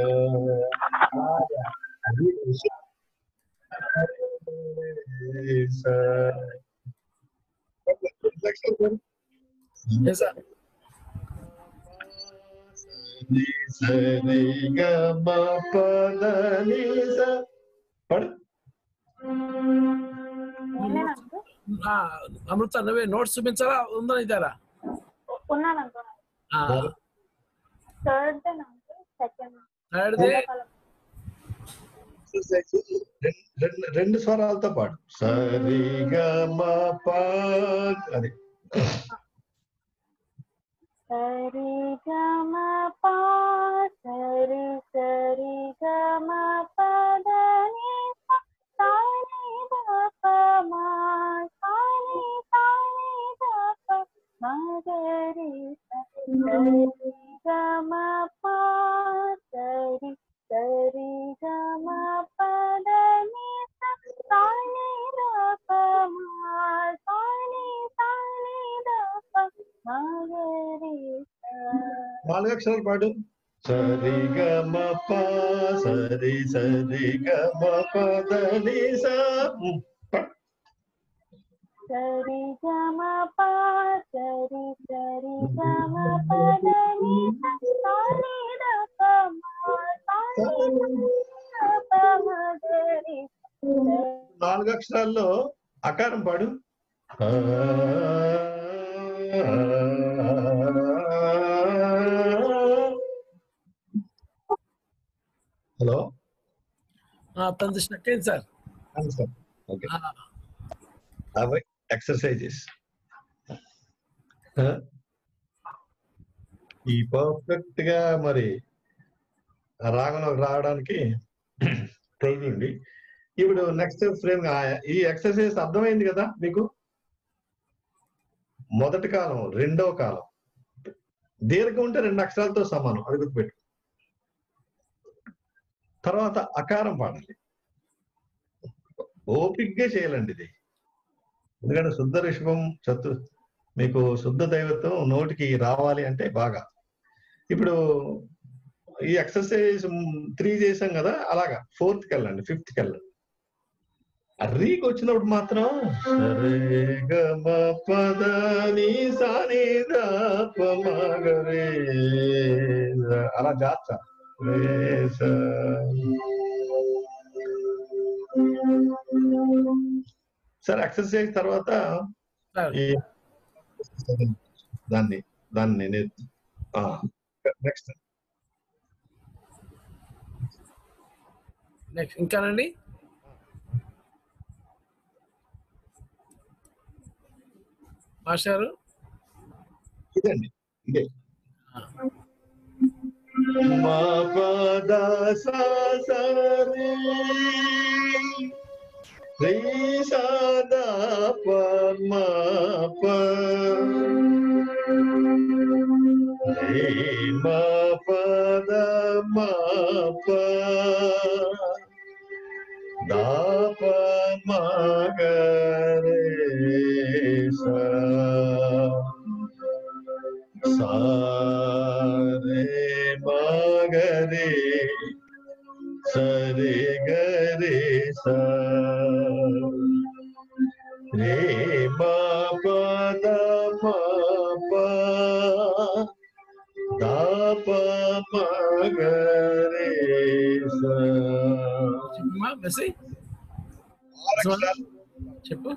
సరి గ మ ప ద ని స పడు. అమృత నువ్వే నోట్స్ చూపించాలా? ఉందా ఇదారా? రెండు స్వరాలతో పాడు. సరి గ మ ప అది సరి గ మ ప సరి సరి గ మ ప ద ని సా ని ద ప మా సా ని సా ని ద ప మా గ రి సరి గ మ ప సరి సరి గ మ ప ద ని సా ని ద ప మా సా ని సా ని ద ప మా గ రి నాలుగు అక్షరాలు పాడు. సరి గ మ ప సరి సరి గ మ ప ద ని సా సరి గ మ ప సరి సరి గ మ ప ద ని సా ని ద ప మా నాలుగు అక్షరాల్లో అకారం పాడు. హలో తనది స్టక్ అయింది సార్. ఓకే, అవి ఎక్సర్సైజెస్. ఈ పర్ఫెక్ట్ గా మరి రాగంలోకి రావడానికి ట్రై చేయండి. ఇప్పుడు నెక్స్ట్ ఫ్రేమ్ ఈ ఎక్సర్సైజ్ అర్థమైంది కదా మీకు? మొదటి కాలం, రెండవ కాలం, దీర్ఘం ఉంటే రెండు అక్షరాలతో సమానం, అది గుర్తుపెట్టు. తర్వాత అకారం పాడాలి, ఓపిగ్గా చేయాలండి ఇది. ఎందుకంటే శుద్ధ రిషభం చతు మీకు శుద్ధ దైవత్వం నోటికి రావాలి అంటే బాగా. ఇప్పుడు ఈ ఎక్సర్సైజ్ త్రీ చేసాం కదా, అలాగా ఫోర్త్కి వెళ్ళండి, ఫిఫ్త్కి వెళ్ళండి. రీకి వచ్చినప్పుడు మాత్రం సరే గమ పద ని సా ని ద ప మ గ రే అలా జాస్తా. సరే, ఎక్సర్సైజ్ తర్వాత దాన్ని దాన్ని నెక్స్ట్ నెక్స్ట్ ఇంకానండి. మాస్టారు ఇదండి, ఇదే మా పద సా సా రే రే సా ద ప మ ప రే మ ప ద మ ప ద ప మ గ రే సా సా రే మ గ రే సరే గ రే సా రే మ ప ద మ ప ద ప మ గ రే సా. చెప్పు.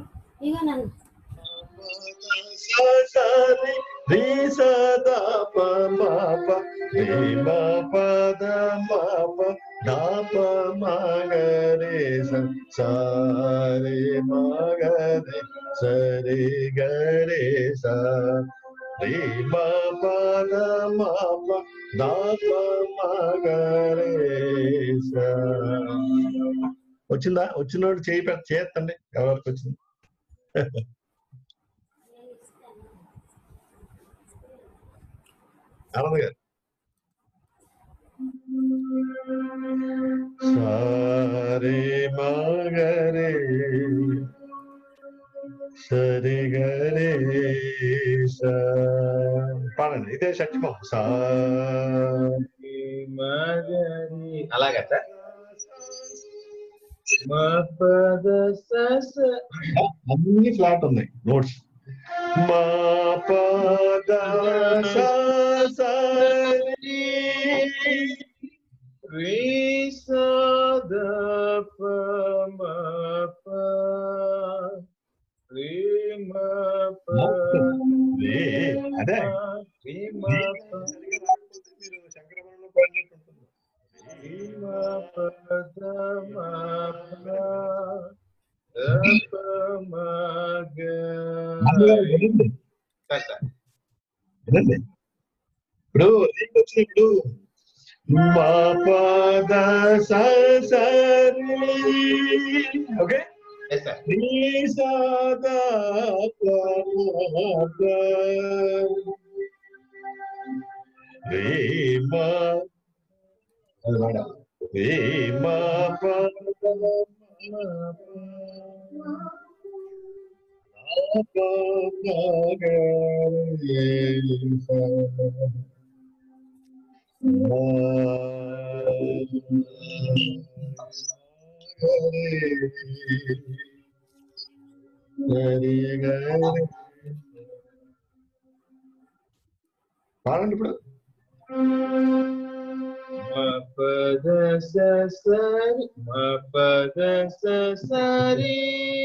రే సా ద ప మ ప రే మ ప ద మ ప ద ప మ గ రే స సా రే మ గ రే స రే గ రే స రే మ ప ద మ ప ద ప మ గ రే స. వచ్చిందా? వచ్చినోడు చేయి పెద్ద చేయొద్దండి, ఎవరికి వచ్చింది. ఆనంద్ గారు. సారే మగరే సరి గరే పాడండి, ఇదే షట్మం. సా అలాగా సార్. అన్ని ఫ్లాట్ ఉన్నాయి నోట్స్. మా పద సా సా రే సా ద ప మ ప రే మ ప రే అదే రే మ ప శంకరభరణంలో పాడినట్టు ఉంటుంది. రే మ ప ద మ ప ద ప మ గ. ఇప్పుడు వచ్చినప్పుడు మా పద సా సా రే ఓకే రే సా ద ప మ ప రే మ రే మ ప ద మ ప మ గ రే స పాడండి ఇప్పుడు. పద సరి మ పద సరి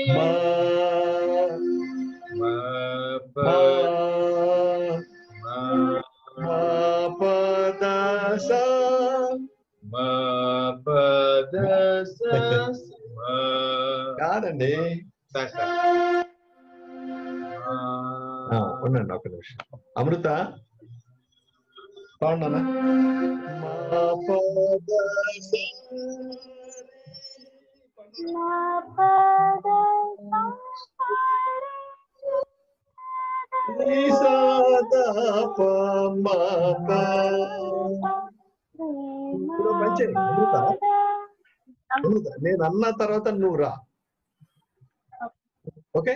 మా మ మా పద సా మ పద కాదండి. సార్ సార్ ఆ, ఉండండి ఒక నిమిషం. అమృత పాడనా? మా పద నేను అన్న తర్వాత నువ్వు రా. ఓకే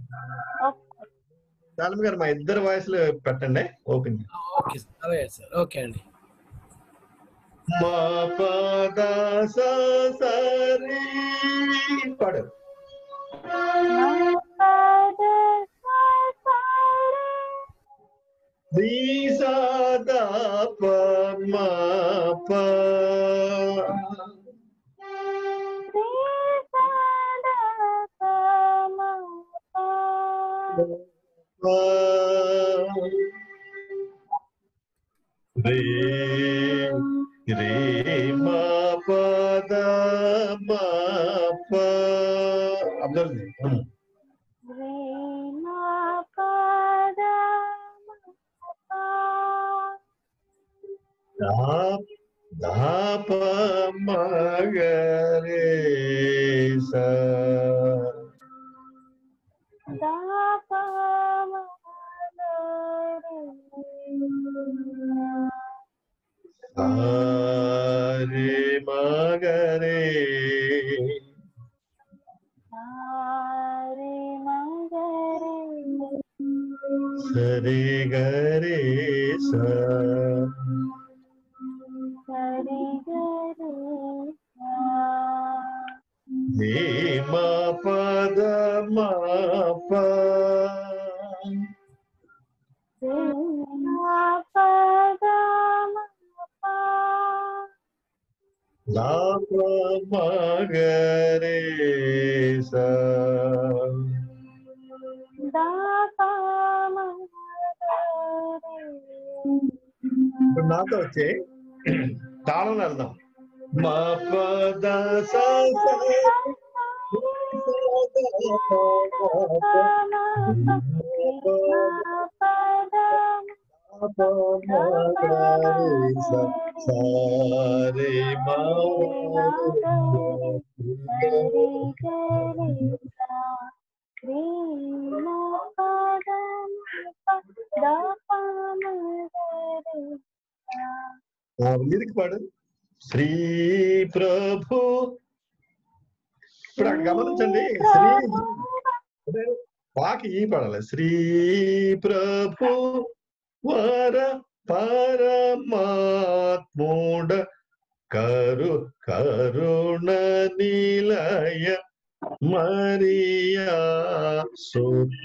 శాలం గారు, మా ఇద్దరు వాయిస్లు పెట్టండి ఓపెన్. ఓకే అలాగే సార్. ఓకే అండి. మా పద సరి పాడు. నీ సాదా ప మా ప రే రే మా పద మా ప. అబ్దుల్ ధాప మగరే సా సారే మగరే సరి గరే సా నీ మా పద మా ప లా ప మగరే సా. ఇప్పుడు నాతో వచ్చే తాళం వెళ్దాం. మా పద సా సారే మా లిరిక్ పాడు. శ్రీ ప్రభు. ఇప్పుడు అక్కడ గమనించండి, శ్రీ పాకి ఈ పడాలి. శ్రీ ప్రభు వర పరమాత్ముడ కరు కరుణ నిలయ మరియా సుత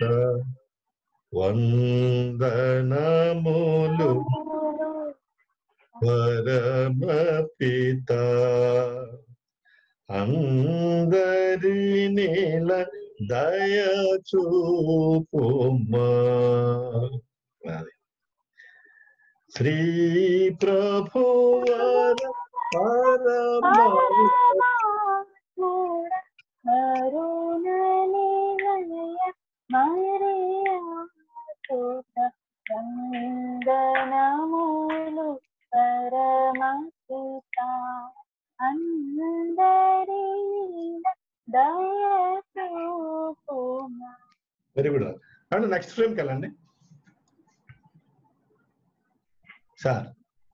వందనములు పరమ పిత అందరి నీల దయ చూపుమా. శ్రీ ప్రభు వర పరమ కరుణ నిలయ మరియా సుత వందనములు పరమ పిత అందరి దయ చూపుమా. Very good. అండ్ నెక్స్ట్ ఫ్రేమ్కి వెళ్ళండి సార్.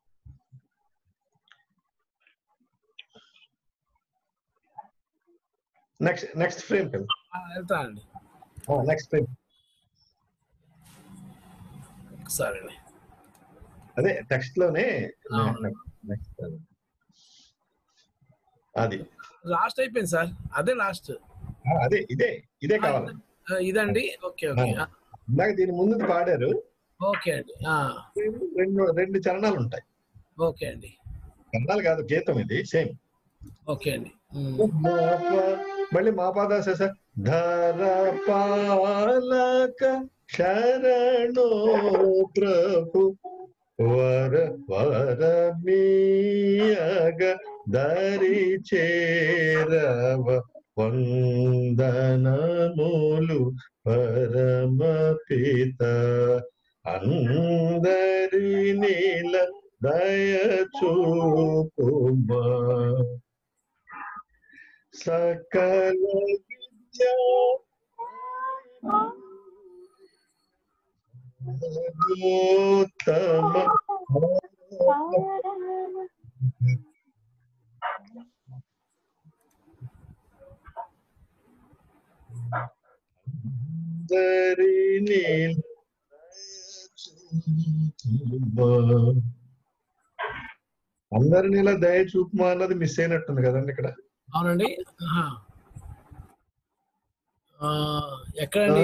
నెక్స్ట్ నెక్స్ట్ ఫ్రేమ్కి వెళ్ళండి. వెళ్తా అండి. నెక్స్ట్ ఫ్రేమ్ సరే. అదే టెక్స్ట్ లోనే అది లాస్ట్ అయిపోయింది సార్. అదే లాస్ట్. అదే ఇదే ఇదే కావాలి. ఇదండి. Okay okay. ఇందాక దీని ముందు పాడారు. ఓకే అండి. రెండు రెండు చరణాలు ఉంటాయి. ఓకే అండి. కన్నాలు కాదు, గీతం ఇది సేమ్. ఓకే అండి. మళ్ళీ మా పాద ధర పాలక శరణో ప్రభు వర వర మీయగ దరి చేరవ వందనములు పరమ పిత అందరి నీల దయ చూపుమా సకల విద్యా ఉత్తమ అందరి నీల అందరి నీల దయ చూపుమా అన్నది మిస్ అయినట్టుంది కదండి ఇక్కడ. అవునండి. ఎక్కడండి?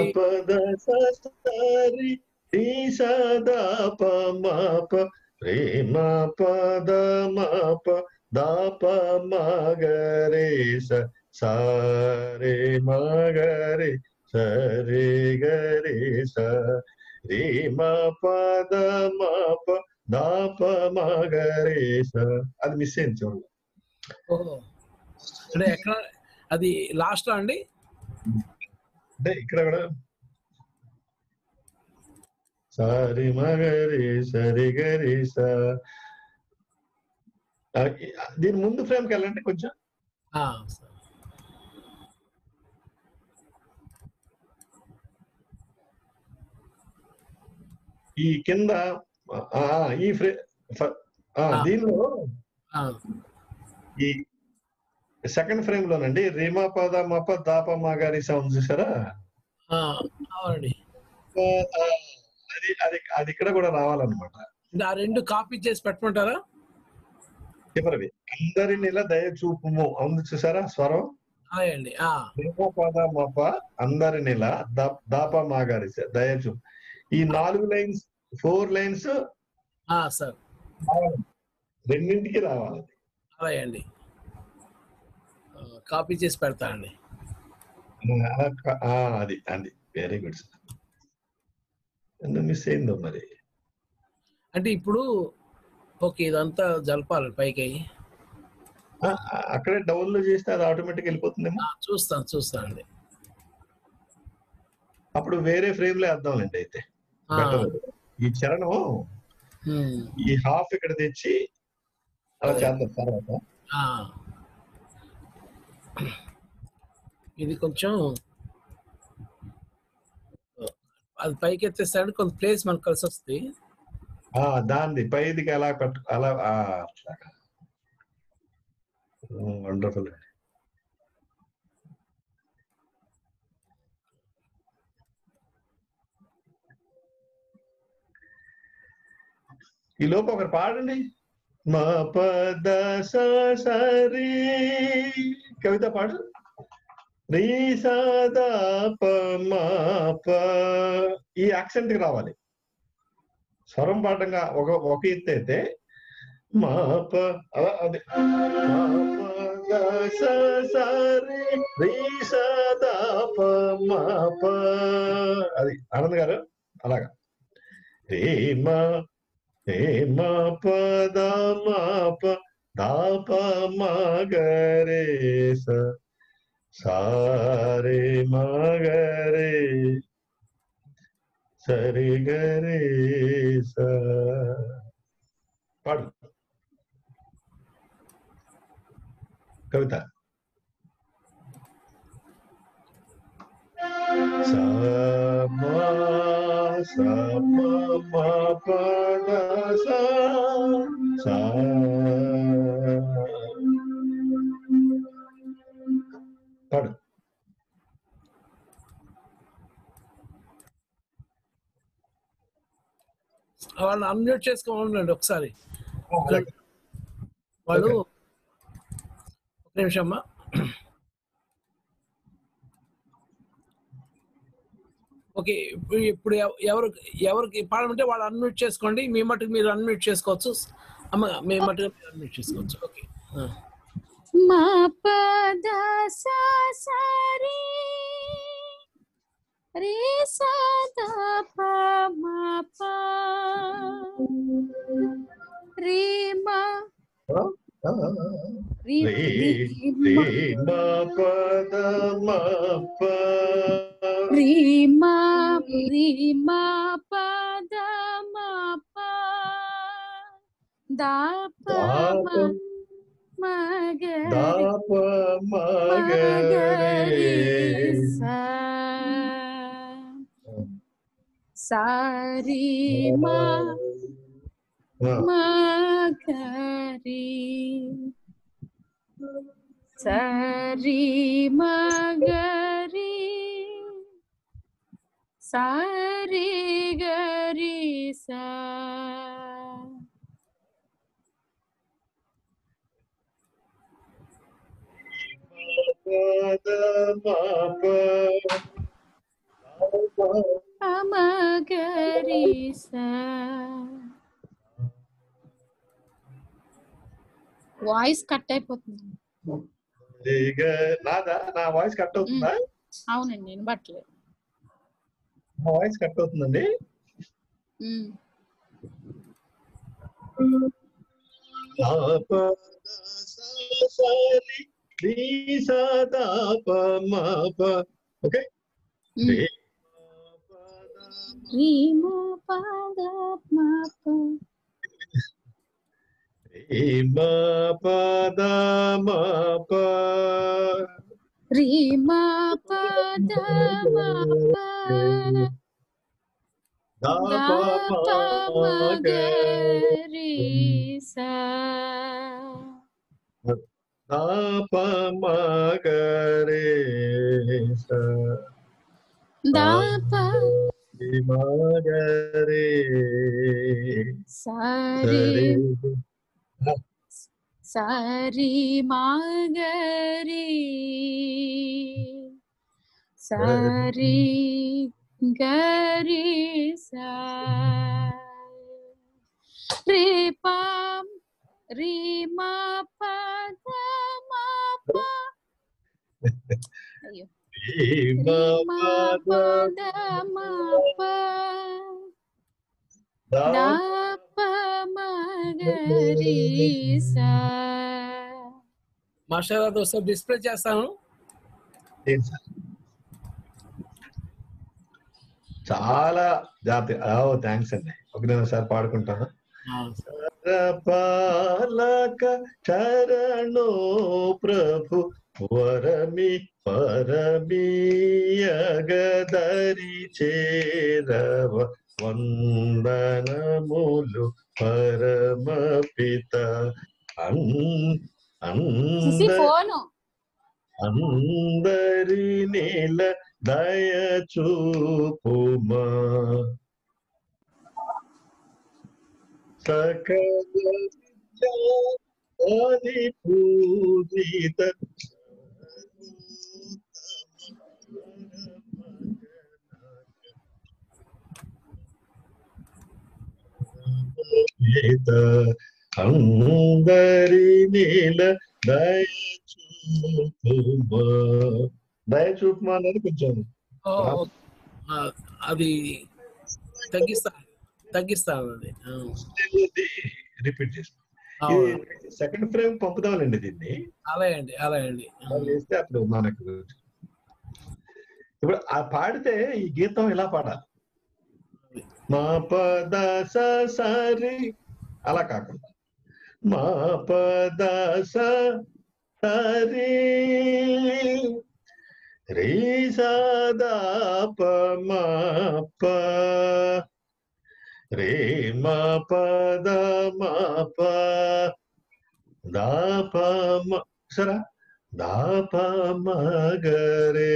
ప్రేమ పద మాప దాప మగరే సరే మగరే సరే గరే స రేమ పద మాప దాప మగరే స అది మిస్ అయింది చూడండి. అంటే ఎక్కడ అది లాస్ట్ అండి? అంటే ఇక్కడ కూడా సరి మగరి సరి గరి స దీని ముందు ఫ్రేమ్కి వెళ్ళండి కొంచెం. ఈ కింద ఈ ఫ్రే దీనిలో ఈ సెకండ్ ఫ్రేమ్ లోనండి రీమా పద మప దాప మాగారి సౌండ్ చూసారా? అవునండి. అది అది అది ఇక్కడ కూడా రావాలన్నమాట. ఆ రెండు కాపీ చేసి పెట్టమంటారా? చివరివి అందరిని ఇలా దయ చూపుము అవును చూసారా స్వరం? అదేండి. రీమా పద మప అందరిని ఇలా దాప మాగారి దయ చూపు. ఈ నాలుగు లైన్స్ ఫోర్ లైన్స్ సార్ రెండింటికి రావాలి. అలాగే అండి, కాపీ చేసి పెడతా అండి. అది అది వెరీ గుడ్ సార్. ఎందుకు మిస్ అయిందో మరి? అంటే ఇప్పుడు ఓకే ఇదంతా జలపాలి పైకి, అక్కడే డౌన్లోడ్ చేస్తే అది ఆటోమేటిక్ వెళ్ళిపోతుందేమో. చూస్తాను చూస్తాను అండి. అప్పుడు వేరే ఫ్రేమ్ లో వేద్దాంలేండి అయితే. ఈ చరణం ఈ హాఫ్ ఇక్కడ తెచ్చి అలా చేద్దాం తర్వాత. ఇది కొంచెం అది పైకి ఎత్తేస్తాడు, కొంత ప్లేస్ మనకు కలిసి వస్తుంది. దాన్ని పైదికి అలా పెట్టు అలా వండర్ఫుల్. ఈ లోపు ఒకరు పాడండి. మా పద సరి కవిత పాడు. రీ సదా ప మా ప ఈ యాక్సెంట్ కి రావాలి. స్వరం పాఠంగా ఒక ఒక ఎత్తు అయితే మా ప అది సరి రీ సదా ప మా ప అది ఆనంద్ గారు అలాగా. రే మా హే మా పద మా ప దాప మగరే స సారే మగరే సరి గరే స పాడు కవిత. స మా స మా పద స సా పాడు. వాళ్ళని అన్మ్యూట్ చేసుకోవాలండి ఒకసారి. వాళ్ళు ఒక నిమిషం అమ్మా. ఓకే ఇప్పుడు ఎవరు ఎవరికి పాడమంటే వాళ్ళు అన్మ్యూట్ చేసుకోండి, మీ మటుకు మీరు అన్మ్యూట్ చేసుకోవచ్చు. అమ్మ మేము మటుగా మీరు చూసుకోవచ్చు. ఓకే. మా పద సా సా రి రే సా దా ప మా ప రే మా రి రి మా పద మా ప రి మా రి మా పద మా ప దా ప మా మగరి దాప మగరి సా సారి మా మగరి సరి మగరి సారి గరి సా మగరి సా. వాయిస్ కట్ అయిపోతుంది. నాదా నా వాయిస్ కట్ అవుతుందా? అవునండి నేను బట్టలేదు. నా వాయిస్ కట్ అవుతుందండి. ఓకే. రీ మా పద మా ప రీ మా పద మా ప రీ మా పద మా ప దా ప మగరి సా దా ప మగరి సా దా ప మగరి సారి సారి మగరి సారి గరి సా రే పా రీ మా పద మా ప అయ్యో రీ మా పద మా ప దా ప మగరి సా. మాస్టర్ గారు ఒకసారి డిస్ప్లే చేస్తాను. చాలా జాతి థ్యాంక్స్ అండి. ఒక నేను ఒకసారి పాడుకుంటాను. పాలక చరణో ప్రభు వరమి పరమీయగదరి చేరవ వందనములు పరమ పిత అందరి నీల దయ చూపుమా సకల ఆది పూజిత అందరి నీల దయ చూపుమా. దయ చూపుమా అనేది కొంచెం అది తగ్గిస్తా తగ్గిస్తాను అది రిపీట్ చేస్తాను. సెకండ్ ఫ్రేమ్ పంపుదామండి దీన్ని. అలాగే అండి అలాగే అండి చేస్తే అప్పుడు మనకు ఇప్పుడు ఆ పాడితే ఈ గీతం ఇలా పాడాలి. మా పద సరి అలా కాకుండా మా పద సరి రీ సదా ప మా ప రే మా పద మా ప దా ప మ సరా దా ప మగరే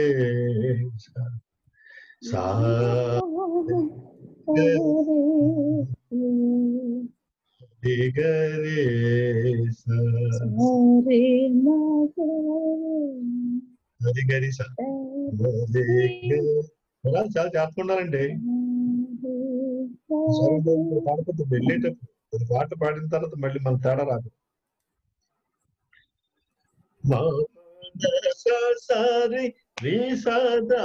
సా గరే అది గరి సా చాలా జాగ్రత్తగా ఉండాలండి. పాడుకుంటూ వెళ్ళేటప్పుడు ఈ పాట పాడిన తర్వాత మళ్ళీ మన తేడా రాదు. మా సారి రీ సదా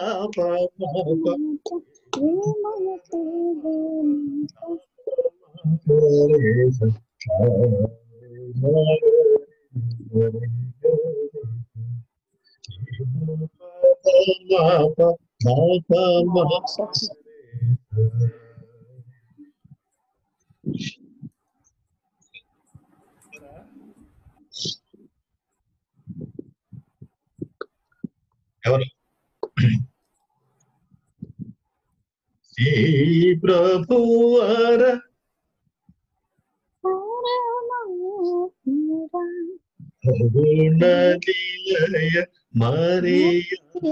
ఎవరు శ్రీ ప్రభువార గుణలీలయ మరియ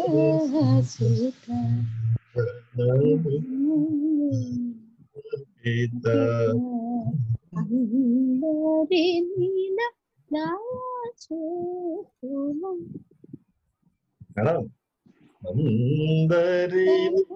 మేడం అందరి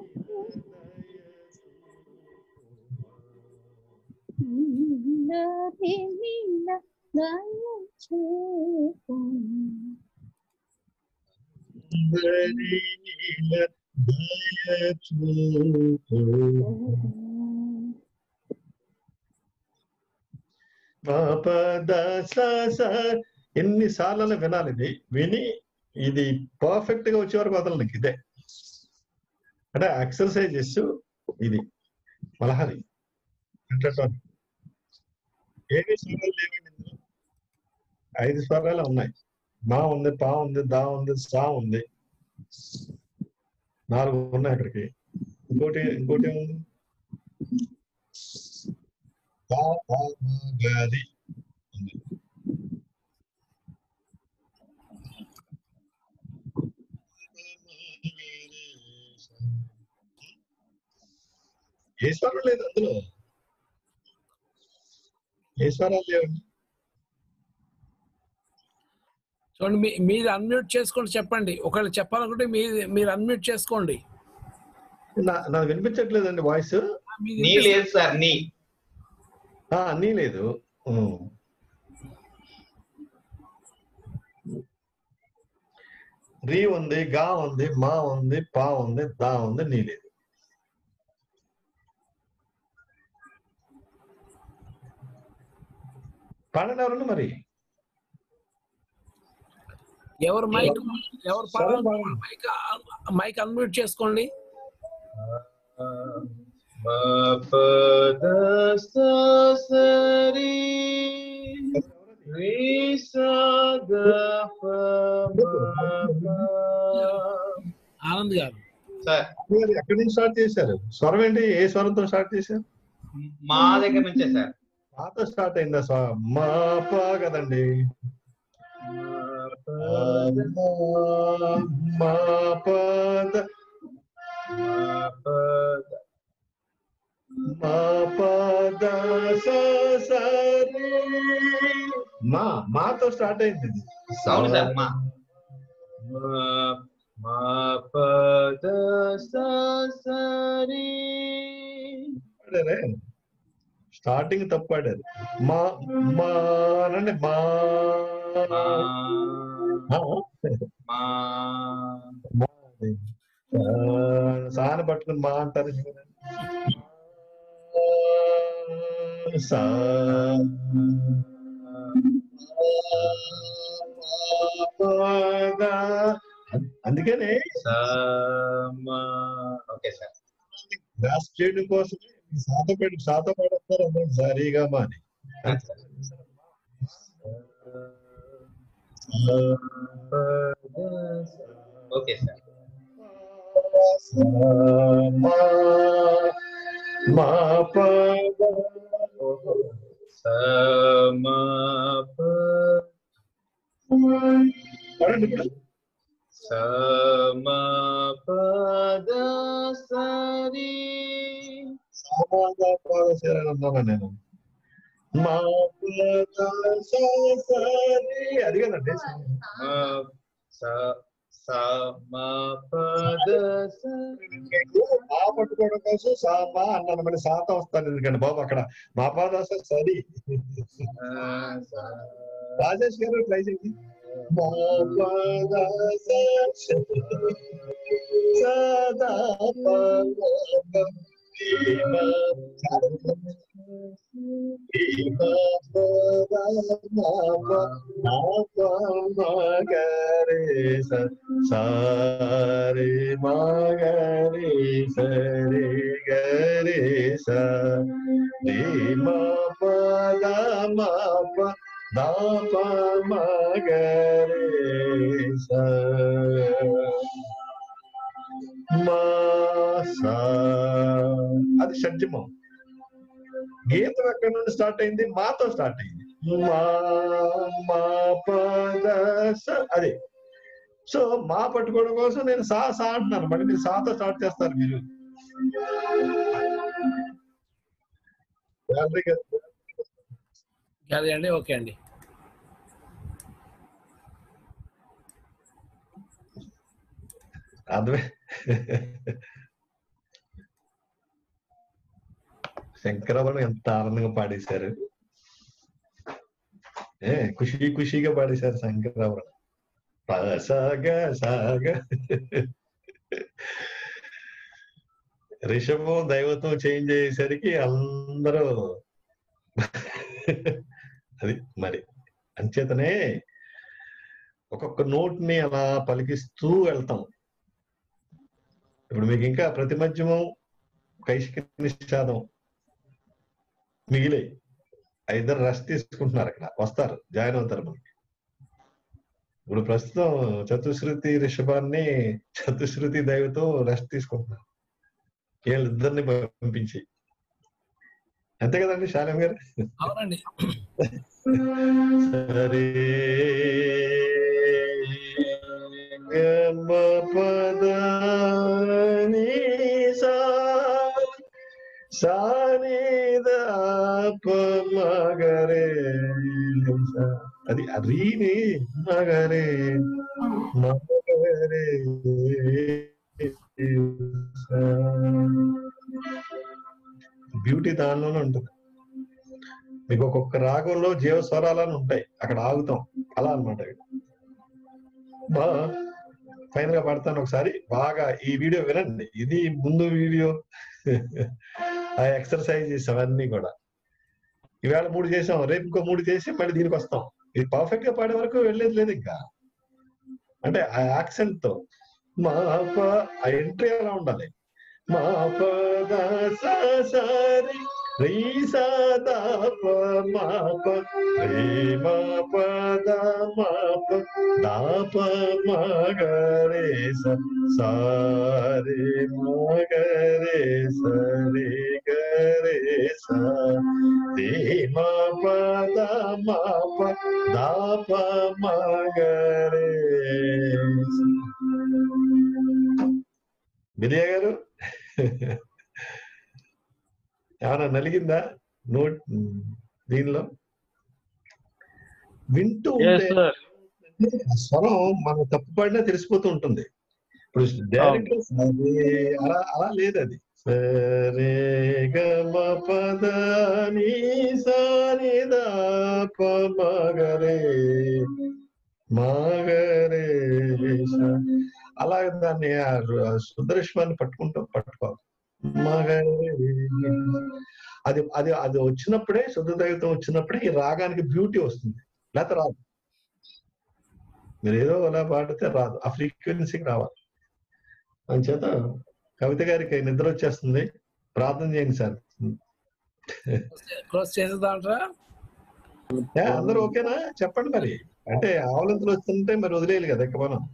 ఎన్నిసార్లు వినాలి ఇది. విని ఇది పర్ఫెక్ట్ గా వచ్చే వరకు వదలను. ఇదే అంటే ఎక్సర్సైజ్ చేస్తూ ఇది మలహరి ఏమి స్వరాలు లేవండి ఇందులో. ఐదు స్వరాలు ఉన్నాయి. మా ఉంది, పా ఉంది, దా ఉంది, సా ఉంది, నాలుగు ఉన్నాయి అక్కడికి. ఇంకోటి ఇంకోటి ఏముంది? గాది ఉంది. ఏ స్వరం లేదు అందులో. ఏ స్వరాలు లేవండి. చూడండి, మీ మీరు అన్మ్యూట్ చేసుకోండి, చెప్పండి. ఒకళ్ళు చెప్పాలనుకుంటే మీరు మీరు అన్మ్యూట్ చేసుకోండి. నాకు వినిపించట్లేదండి వాయిస్. నీ లేదు సార్, నీ నీ లేదు. రీ ఉంది, గా ఉంది, మా ఉంది, పా ఉంది, దా ఉంది, నీ లేదు. పాడండి ఎవరండి మరి. ఎవరు మైక్ ఎవరు పాడాలి మైక్ మైక్ అన్మ్యూట్ చేసుకోండి. ఆనంద్ గారు ఎక్కడి నుంచి స్టార్ట్ చేశారు? స్వరం ఏంటి? ఏ స్వరంతో స్టార్ట్ చేశారు? మా దగ్గర నుంచే సార్. మాతో స్టార్ట్ అయిందా స్వరం? మా పా కదండి. మా పద మా పద సరి మా మాతో స్టార్ట్ అయింది. అవును సార్. మా మా పద సరి స్టార్టింగ్ తప్పు పాడారు. మా మా అనండి. మా సాన పట్టుకుని మా అంటారు. అందుకనే ఓకే సార్, గ్రాస్ చేయడం కోసమే సాతో పెట్టి సాతో పడతారు అందరూ సరిగా మాని. Okay sir. మా పద సమా సమా పద సరి అన్నాను నేను. మా పద సరి అది కదండి. సా మా పద స మా పట్టుకోవడం కోసం సా మా అన్నాను, మళ్ళీ సాత వస్తాను ఎందుకంటే బాబు అక్కడ మా పాదాస సరి. రాజేష్ గారు ట్రై చేయండి. మా పాదాస సదా మగరే సారే మగరే సరే గరే సే మా పద మా ప దా ప మగరే స మా సా. అది షడ్జమం. గీతం ఎక్కడి నుండి స్టార్ట్ అయింది? మాతో స్టార్ట్ అయింది. మా మా పద స అది. సో మా పట్టుకోవడం కోసం నేను సా సా అంటున్నాను, మళ్ళీ మీరు సాతో స్టార్ట్ చేస్తారు మీరు. అదే అండి. ఓకే అండి. అదే శంకరవరం ఎంత ఆనందంగా పాడేశారు, ఏ ఖుషి ఖుషిగా పాడేశారు శంకరవరం. సాగ సాగ రిషభం దైవత్వం చేంజ్ అయ్యేసరికి అందరూ అది మరి అంచేతనే ఒక్కొక్క నోట్ ని అలా పలికిస్తూ వెళ్తాం. ఇప్పుడు మీకు ఇంకా ప్రతిమధ్యమం కైశిక నిషాదం మిగిలే, ఇద్దరు రెస్ట్ తీసుకుంటున్నారు, అక్కడ వస్తారు, జాయిన్ అవుతారు మనకి. ఇప్పుడు ప్రస్తుతం చతుశ్రుతి రిషభాన్ని చతుశ్రుతి దైవతో రెస్ట్ తీసుకుంటున్నారు, వీళ్ళిద్దరిని పంపించి. అంతే కదండి శాలం గారు? అవునండి. సరే గమ పద ని సా సాని ద ప మగరే సా. అది అరీని మగరే మగరే సా. బ్యూటీ దానిలోనే ఉంటుంది. మీకు ఒక్కొక్క రాగంలో జీవస్వరాలని ఉంటాయి, అక్కడ ఆగుతాం, అలా అనమాట. బా ఫైనల్ గా పడతాను ఒకసారి, బాగా ఈ వీడియో వినండి. ఇది ముందు వీడియో ఆ ఎక్సర్సైజెస్ అవన్నీ కూడా ఈవేళ మూడు చేసాం, రేపు ఇంకో మూడు చేసి మళ్ళీ దీనికి వస్తాం. ఇది పర్ఫెక్ట్ గా పాడే వరకు వెళ్ళేది లేదు ఇంకా. అంటే ఆ యాక్సెంట్ తో మా ప ఆ ఎంట్రీ ఎలా ఉండాలి, మా పద సరి రీ సదా ప మా ప రే మా పద మా ప దా ప మగరే స సారే మగరే సరే గరే స రే మా పద మా ప దా ప మగరే. విజయ గారు ఏమన్నా నలిగిందా నోట్ దీనిలో? వింటూ ఉంటే స్వరం మనం తప్పు పడినా తెలిసిపోతూ ఉంటుంది. ఇప్పుడు డైరెక్ట్ అలా అలా లేదు. అది సరే గమ పద ని సా ని ద ప మగరే మగరే సా. అలాగే దాన్ని సుదర్శనాన్ని పట్టుకుంటూ పట్టుకోవాలి. అది అది అది వచ్చినప్పుడే, శుద్ధ దైవతం వచ్చినప్పుడే ఈ రాగానికి బ్యూటీ వస్తుంది, లేకపోతే రాదు. మీరు ఏదో అలా పాడితే రాదు, ఆ ఫ్రీక్వెన్సీకి రావాలి. అందుచేత కవిత గారికి నిద్ర వచ్చేస్తుంది, ప్రార్థన చేయండి సార్. క్లోజ్ చేసేదాంట్రా? అందరూ ఓకేనా చెప్పండి మరి. అంటే ఆవలింతలు వస్తుంటే మరి వదిలేయాలి కదా ఇక మనం.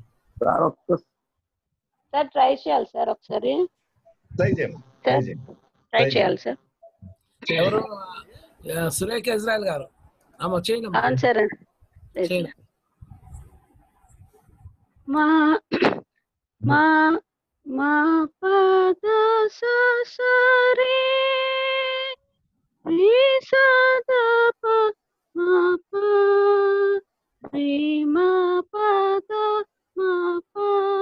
సార్ ట్రై చేయాలి సార్, ఒకసారి ట్రై చేయండి ట్రై చేయండి ట్రై చేయాలి సార్. ఎవరు? సురేఖ ఇజ్రాయల్ గారు. అమ్మ చేయండి సార్. చేయండి. మా మా మా పద సరి రి సదా ప మా ప రి మా పద మా ప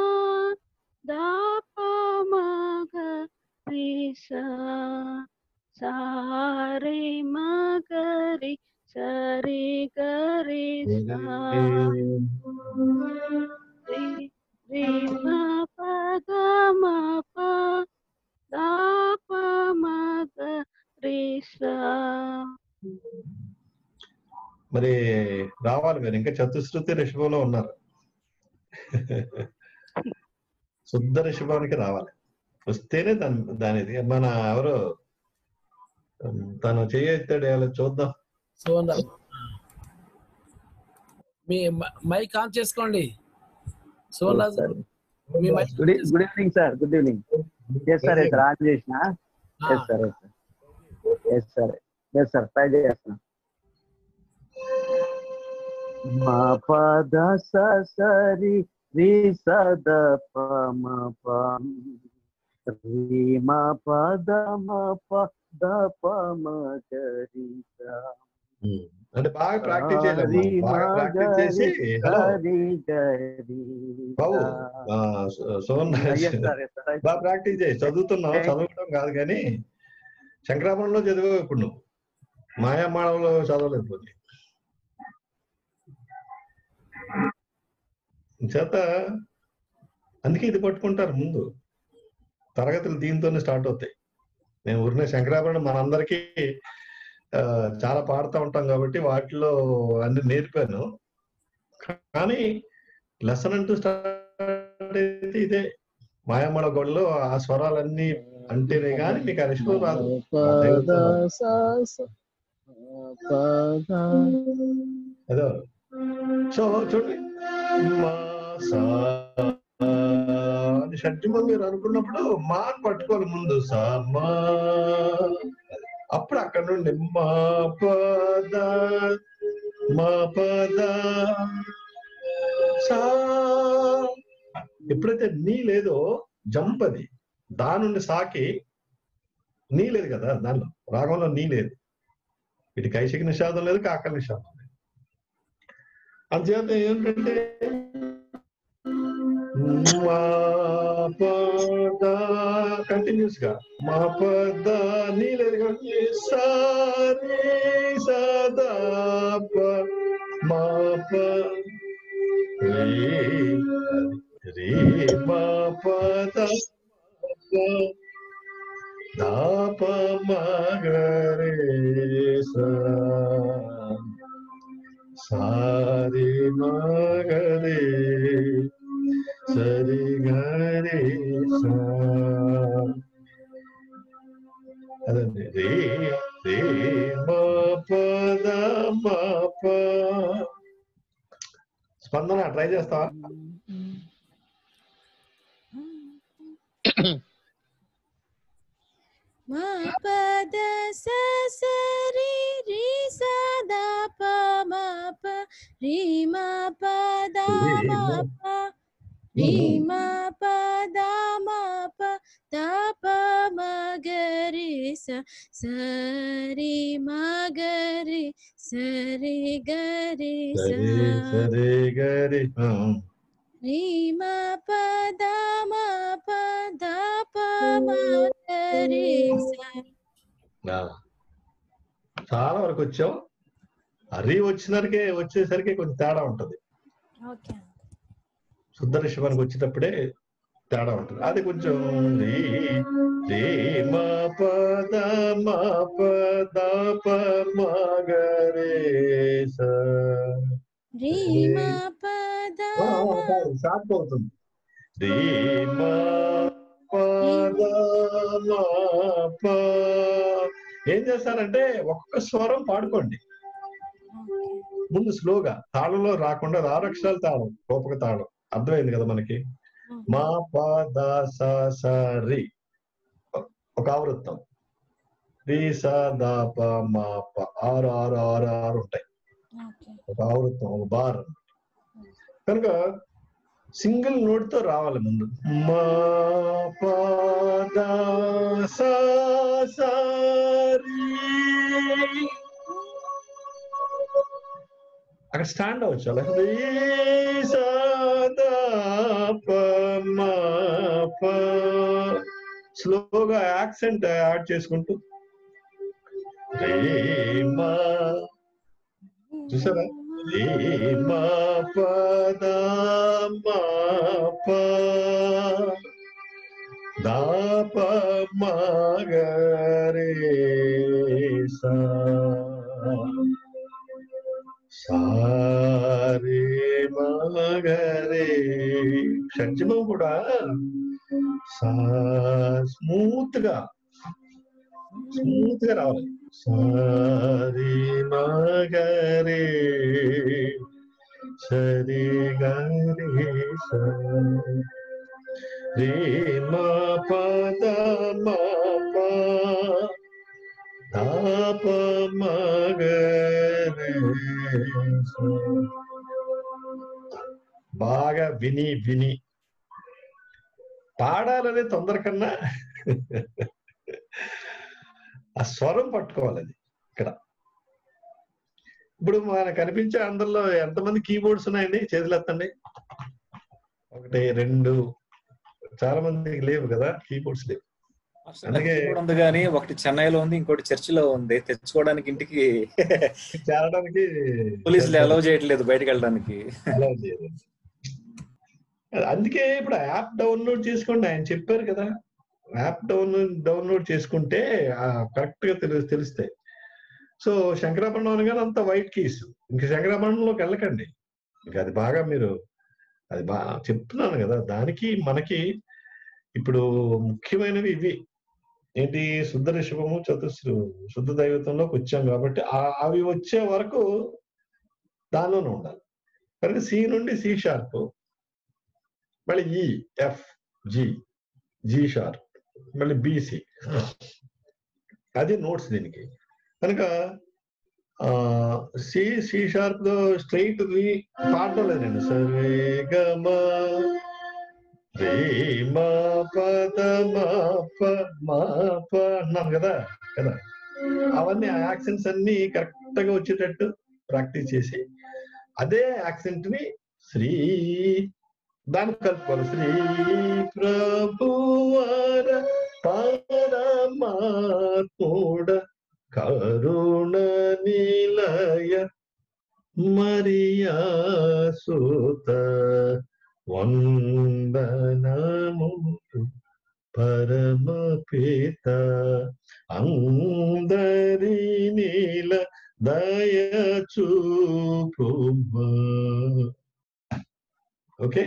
సారే మగరి సరి గరి సా రి రి మా పద మా ప దా ప మగ రి సా. మరి రావాలి మీరు, ఇంకా చతుశ్రుతి రిషభంలో ఉన్నారు. శుద్ధ రిషభానికి రావాలి, వస్తేనే దాని దానిది. మన ఎవరు తను చేయెత్తాడు, ఎలా చూద్దాం. సోనా మీ మైక్ ఆన్ చేసుకోండి. సోనా మీ mike. Good good evening sir. Good evening. Yes sir, yes on చేసిన. Yes sir, yes sir, yes sir, yes sir, try చేస్తున్నా. మా పద సరి రి సద ప మ ప రి మా పద మ ప ద ప మ గరి సా. అంటే బాగా ప్రాక్టీస్ చేయాలి, బాగా ప్రాక్టీస్ చేసి. హలో బాబు సోన్, బాగా ప్రాక్టీస్ చేయి. చదువుతున్నావు, చదవడం కాదు కానీ శంకరాపురంలో చదివావు ఇప్పుడు నువ్వు, మాయామాళంలో చదవలేదు. చేత అందుకే ఇది పట్టుకుంటారు ముందు. తరగతులు దీంతోనే స్టార్ట్ అవుతాయి. మేము ఊరినే శంకరాభరణం మనందరికీ చాలా పాడుతూ ఉంటాం కాబట్టి వాటిలో అన్ని నేర్పాను. కానీ లెసన్ అంటూ స్టార్ట్ అయితే ఇదే మాయామళ గొడవలో ఆ స్వరాలన్నీ అంటేనే కానీ మీకు అరిష్టం రాదు. అదో సో చూడండి, మా సా అని షడ్జమం మీరు అనుకున్నప్పుడు మా పట్టుకోవాలి ముందు. సా మా, అప్పుడు అక్కడ నుండి మా పద మా పద సా. ఎప్పుడైతే నీ లేదో జంప్, అది దాని నుండి సాకి నీ లేదు కదా, దానిలో రాగంలో నీ లేదు. ఇటు కైశిక నిషాదం లేదు, కాకల నిషాదం లేదు. అందుచేత ఏంటంటే మా పద కంటిన్యూస్ గా మా పద నీ లేదు కాబట్టి సారీ సదా ప మా ప రే మా పద దా ప మగరే సా సారి మగరే సరి గరే సా. అదండి రే రే మా పద మా ప. స్పందన ట్రై చేస్తావా? మా పద సరి రి సదా ప మ ప రి మా పద మ ప రి మా పద మ ప ద ప మ గరి స సరి మ గరి సరి గరి స సరి గరి రి మా పద మ ప ద ప మ గరి స. చాలా వరకు వచ్చావు. అరి వచ్చినరికే వచ్చేసరికి కొంచెం తేడా ఉంటది. శుద్ధ రిషభానికి వచ్చేటప్పుడే తేడా ఉంటుంది. అది కొంచెం రీ రే మా పద మా పద ప మ గరే స సాగిపోతుంది. రీ మా పద మా ప. ఏం చేస్తారంటే ఒక్కొక్క స్వరం పాడుకోండి ముందు స్లోగా, తాళంలో రాకుండా ఆరక్షరాలు తాళం, కోపక తాళం. అర్థమైంది కదా మనకి? మా పద స స రి ఒక ఆవృత్తం, రి స ద ప మా ప ఆరు ఆరు ఆరు ఆరు ఉంటాయి. ఒక ఆవృత్తం, ఒక బార్. కనుక సింగిల్ నోట్ తో రావాలి ముందు. మా పద స స రి. అక్కడ స్టాండ్ అవ్వచ్చు అలా. స్లోగా యాక్సెంట్ యాడ్ చేసుకుంటూ రే మా చూసారా రే మా పద మా ప దాప మగరే సా సారే మగరే షడ్జమం కూడా సా స్మూత్ గా స్మూత్ గా రావాలి. సారి మగరే సరి గరే సా రే మా పద మా ప దాప మగరే సా. బాగా విని విని పాడాలనే తొందర కన్నా ఆ స్వరం పట్టుకోవాలి. అది ఇక్కడ ఇప్పుడు మనకు కనిపించే అందరిలో ఎంతమంది కీబోర్డ్స్ ఉన్నాయండి? చేతులు ఎత్తండి. ఒకటి రెండు, చాలా మందికి లేవు కదా కీబోర్డ్స్ లేవు. అందుకే ఉంది కానీ ఒకటి చెన్నైలో ఉంది, ఇంకోటి చర్చిలో ఉంది. తెచ్చుకోవడానికి ఇంటికి చేరడానికి పోలీసులు అలౌ చేయట్లేదు బయటకు వెళ్ళడానికి. అందుకే ఇప్పుడు యాప్ డౌన్లోడ్ చేసుకోండి. ఆయన చెప్పారు కదా, యాప్ డౌన్లోడ్ డౌన్లోడ్ చేసుకుంటే కరెక్ట్ గా తెలు తెలుస్తాయి. సో శంకరాభరణం అనగానే అంత వైట్ కీస్, ఇంకా శంకరాభరణంలోకి వెళ్ళకండి. ఇంకా అది బాగా మీరు అది బాగా చెప్తున్నాను కదా. దానికి మనకి ఇప్పుడు ముఖ్యమైనవి ఇవి ఏంటి, శుద్ధ రిషభము, చతుశ్రు శుద్ధ దైవతంలోకి వచ్చాం కాబట్టి అవి వచ్చే వరకు దానిలోనే ఉండాలి. కనుక సి నుండి సి షార్ప్, మళ్ళీ E F G, G sharp, మళ్ళీ బిసి, అది నోట్స్ దీనికి. కనుక ఆ సి సి షార్ప్ తో స్ట్రైట్ వి పాడడం లేదండి. సరే గమ రే మా పద మా ప మా ప అన్నాను కదా కదా అవన్నీ ఆ యాక్సెంట్స్ అన్ని కరెక్ట్ గా వచ్చేటట్టు ప్రాక్టీస్ చేసి అదే యాక్సెంట్ ని శ్రీ దానికి కలుపుకోవాలి. శ్రీ ప్రభువార పరమాత్ముడ కరుణ నిలయ మరియా సుత వందనము పరమ పిత అందరి నీల దయ చూపుమా. ఓకే,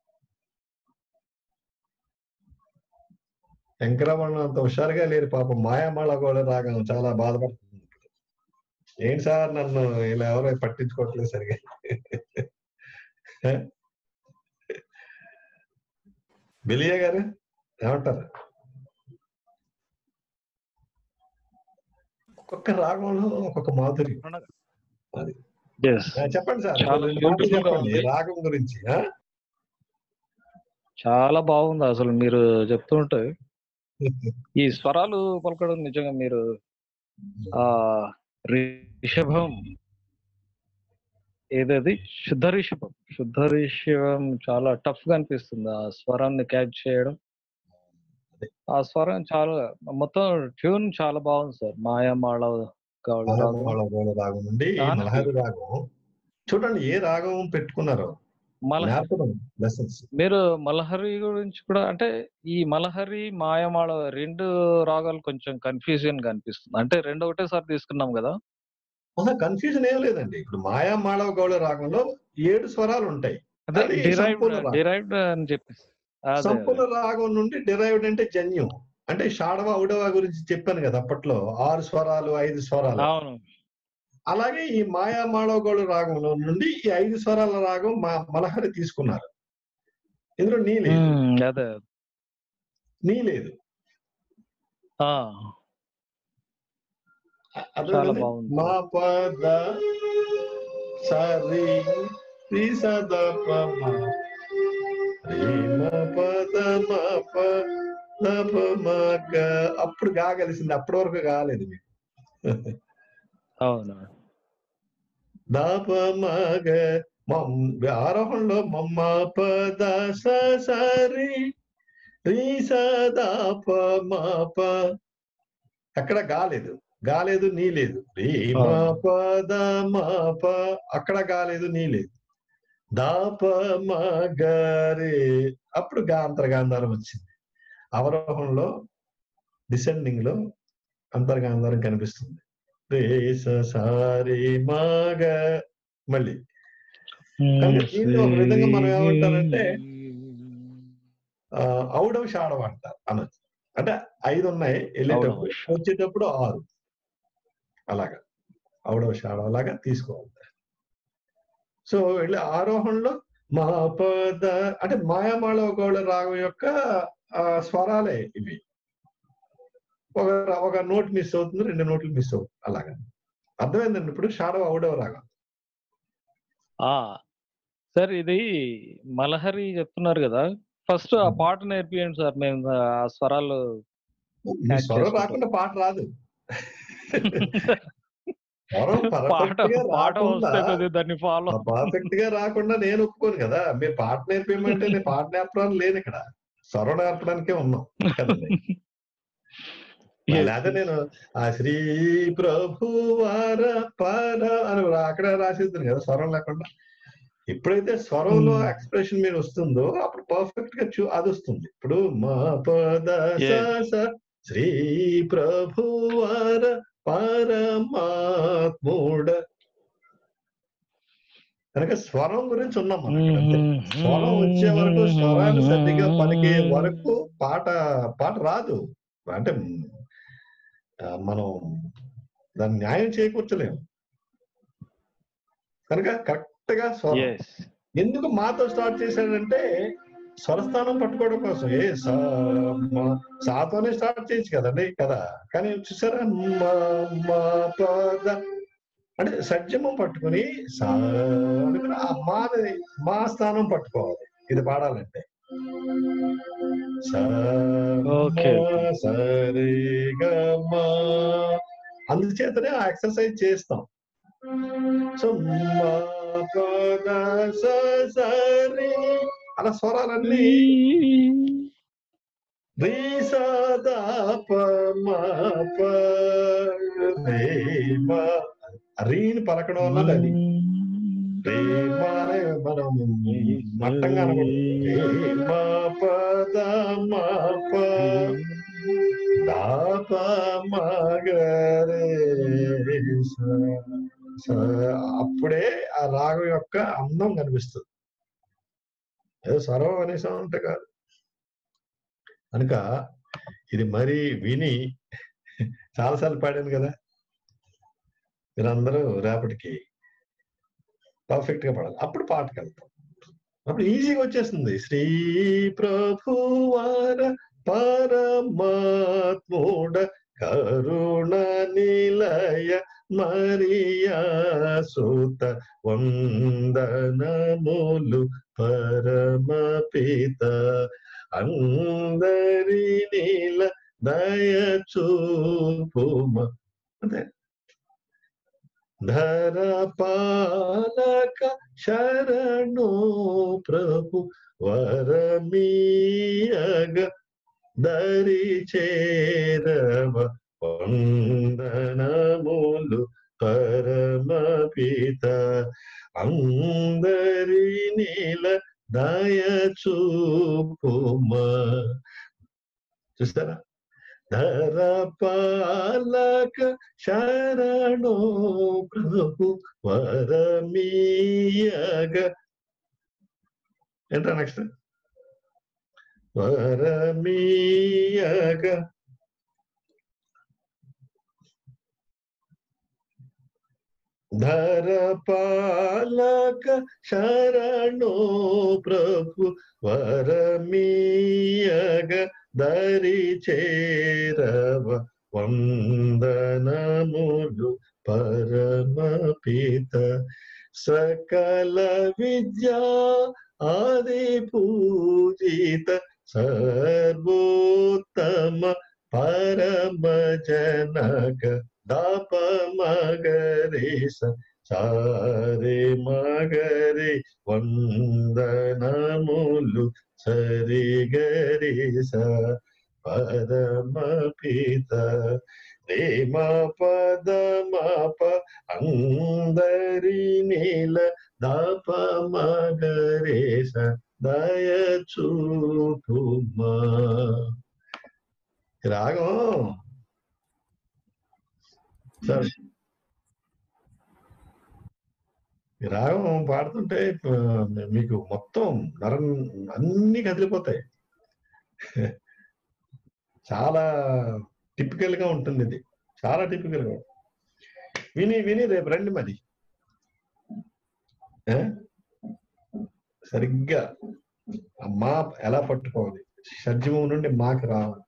శంకరమణం అంత హుషారుగా లేరు పాపం. మాయామాళ కూడా రాగం చాలా బాధపడుతుంది. ఏంటి సార్ నన్ను ఇలా ఎవరో పట్టించుకోవట్లేదు సరిగా. బిలియా గారు ఏమంటారు? ఒక్కొక్క రాగంలో ఒక్కొక్క మాధురి. అది చెప్పండి సార్, చెప్పండి రాగం గురించి. చాలా బాగుంది అసలు మీరు చెప్తుంటే. ఈ స్వరాలు పలకడం నిజంగా మీరు ఆ రిషభం ఏదది శుద్ధ రిషభం శుద్ధ రిషభం చాలా టఫ్ గా అనిపిస్తుంది ఆ స్వరాన్ని క్యాచ్ చేయడం. ఆ స్వరం చాలా మొత్తం ట్యూన్ చాలా బాగుంది సార్. మాయామాళ రాగం నుండి మలహరి రాగం చూడండి ఏ రాగం పెట్టుకున్నారో. మీరు మలహరి గురించి కూడా అంటే ఈ మలహరి మాయామాళ రెండు రాగాలు కొంచెం కన్ఫ్యూజన్ గా అనిపిస్తుంది. అంటే రెండు ఒకటేసారి తీసుకున్నాం కదా. కన్ఫ్యూజన్ ఏం లేదండి. ఇప్పుడు మాయామాళవ గౌళ రాగంలో ఏడు స్వరాలు ఉంటాయి. డిరైవ్డ్ అని చెప్పేసి సంపూర్ణ రాగం నుండి డిరైవ్డ్ అంటే జన్యం అంటే షాడవ ఔడవ గురించి చెప్పాను కదా అప్పట్లో. ఆరు స్వరాలు ఐదు స్వరాలు. అలాగే ఈ మాయామాళవ గౌళ రాగంలో నుండి ఈ ఐదు స్వరాల రాగం మా మలహరి తీసుకున్నారు. ఇందులో నీ లేదు, నీ లేదు. మా పద సరి శ్రీ సదా పద మా ప అప్పుడు కాగలిసింది, అప్పటి వరకు కాలేదు మీకు. అవునా దాప మగ ఆరోహణలో మమ్మ పద సరి రీ సదాప మాప అక్కడ కాలేదు. గాలేదు నీ లేదు. రీ మా పద మా ప అక్కడ గాలేదు నీ లేదు. దాప మా గరే అప్పుడు గా అంతర్గాంధారం వచ్చింది. అవరోహంలో డిసెండింగ్ లో అంతర్గాంధారం కనిపిస్తుంది. రే స సారి మాగ మళ్ళీ. కనుక దీన్ని ఒక విధంగా మనం ఏమంటారంటే ఔడవ షాడవ అంటారు అనొచ్చు. అంటే ఐదు ఉన్నాయి వెళ్ళేటప్పుడు, వచ్చేటప్పుడు ఆరు. అలాగా ఔడవ షాడవ లాగా తీసుకోవాలి. సో వెళ్ళి ఆరోహణలో మా పద అంటే మాయామాళవ గౌళ రాగం యొక్క స్వరాలే ఇవి. ఒక ఒక నోట్ మిస్ అవుతుంది, రెండు నోట్లు మిస్ అవుతుంది. అలాగా అర్థమైందండి. ఇప్పుడు షాడవ ఔడవ రాగం. సార్ ఇది మలహరి చెప్తున్నారు కదా, ఫస్ట్ ఆ పాట నేర్పియండి సార్. మేము ఆ స్వరాలు స్వరం రాకుండా పాట రాదు. స్వరం పర్ఫెక్ట్ గా రాకుండా దాన్ని ఫాలో పర్ఫెక్ట్ గా రాకుండా నేను ఒప్పుకోను కదా. మీరు పాట నేర్పేయమంటే నేను పాట నేర్పడానికి లేను ఇక్కడ, స్వరం నేర్పడానికే ఉన్నాం కదండి. లేదా నేను ఆ శ్రీ ప్రభు వార పర అని అక్కడ రాసేద్దాను కదా స్వరం లేకుండా. ఎప్పుడైతే స్వరంలో ఎక్స్ప్రెషన్ మీద వస్తుందో అప్పుడు పర్ఫెక్ట్ గా చూ అది వస్తుంది. ఇప్పుడు మా పద శ్రీ ప్రభు వార పరమాత్ముడ కనుక స్వరం గురించి ఉన్నాం మనం. స్వరం వచ్చే వరకు, స్వరాలు సరిగ్గా పలికే వరకు పాట పాట రాదు. అంటే మనం దాన్ని న్యాయం చేకూర్చలేము. కనుక కరెక్ట్ గా స్వరం ఎందుకు మాతో స్టార్ట్ చేశాడంటే స్వరస్థానం పట్టుకోవడం కోసం. ఏ సాతోనే స్టార్ట్ చేయొచ్చు కదండి కదా. కానీ చూసారా మా పద అంటే సజ్జమం పట్టుకుని సా ఆ మాది మా స్థానం పట్టుకోవాలి ఇది పాడాలంటే. సరిగమా అందుచేతనే ఆ ఎక్సర్సైజ్ చేస్తాం. సో మా పద సరి అలా స్వరాలన్నీ రీ సదా ప మా ప రే మా రీని పలకడం వల్ల అది రేమా అనే మనం మట్టంగా అనకూడదు. మా పద మా ప దాప మగరే అప్పుడే ఆ రాగం యొక్క అందం కనిపిస్తుంది. ఏదో స్వరం అనేసం అంటే కాదు. కనుక ఇది మరి విని చాలాసార్లు పాడాను కదా. మీరందరూ రేపటికి పర్ఫెక్ట్ గా పాడాలి. అప్పుడు పాటకు వెళ్తాం. అప్పుడు ఈజీగా వచ్చేస్తుంది. శ్రీ ప్రభువార పరమాత్ముడ కరుణ నిలయ మరియా సుత వందనములు పరమ పిత అందరి నీల దయ చూపుమ అంతే. ధర పాలక శరణు ప్రభు వరమీయగ దరి చేరవ వందనములు పరమ పిత అందరి నీల దయ చూపుమ. చూస్తారా? ధర పాలక శరణో ప్రభు వరమీయగ ఏంటా నెక్స్ట్ వరమీయగ ధర పాలక శరణో ప్రభు వరమీయగ దరి చేరవ వందనములు పరమ పిత సకల విద్యా ఆది పూజిత సర్వోత్తమ పరమ జనక దాప మగరే సారే మగరే వందనములు సరి గరి స పరమ పిత ప్రేమ పదమ ప అందరి నీల దాప మగరేస దయ చూపుమా. రాగం సార్, ఈ రాగం పాడుతుంటే ఆ, మీకు మొత్తం నరం అన్ని కదిలిపోతాయి. చాలా టిపికల్ గా ఉంటుంది ఇది, చాలా టిపికల్ గా. విని విని రేపు రండి మరి. ఆ? సరిగ్గా ఆ మా ఎలా పట్టుకోవాలి, షడ్జమం నుండి మాకి రావాలి.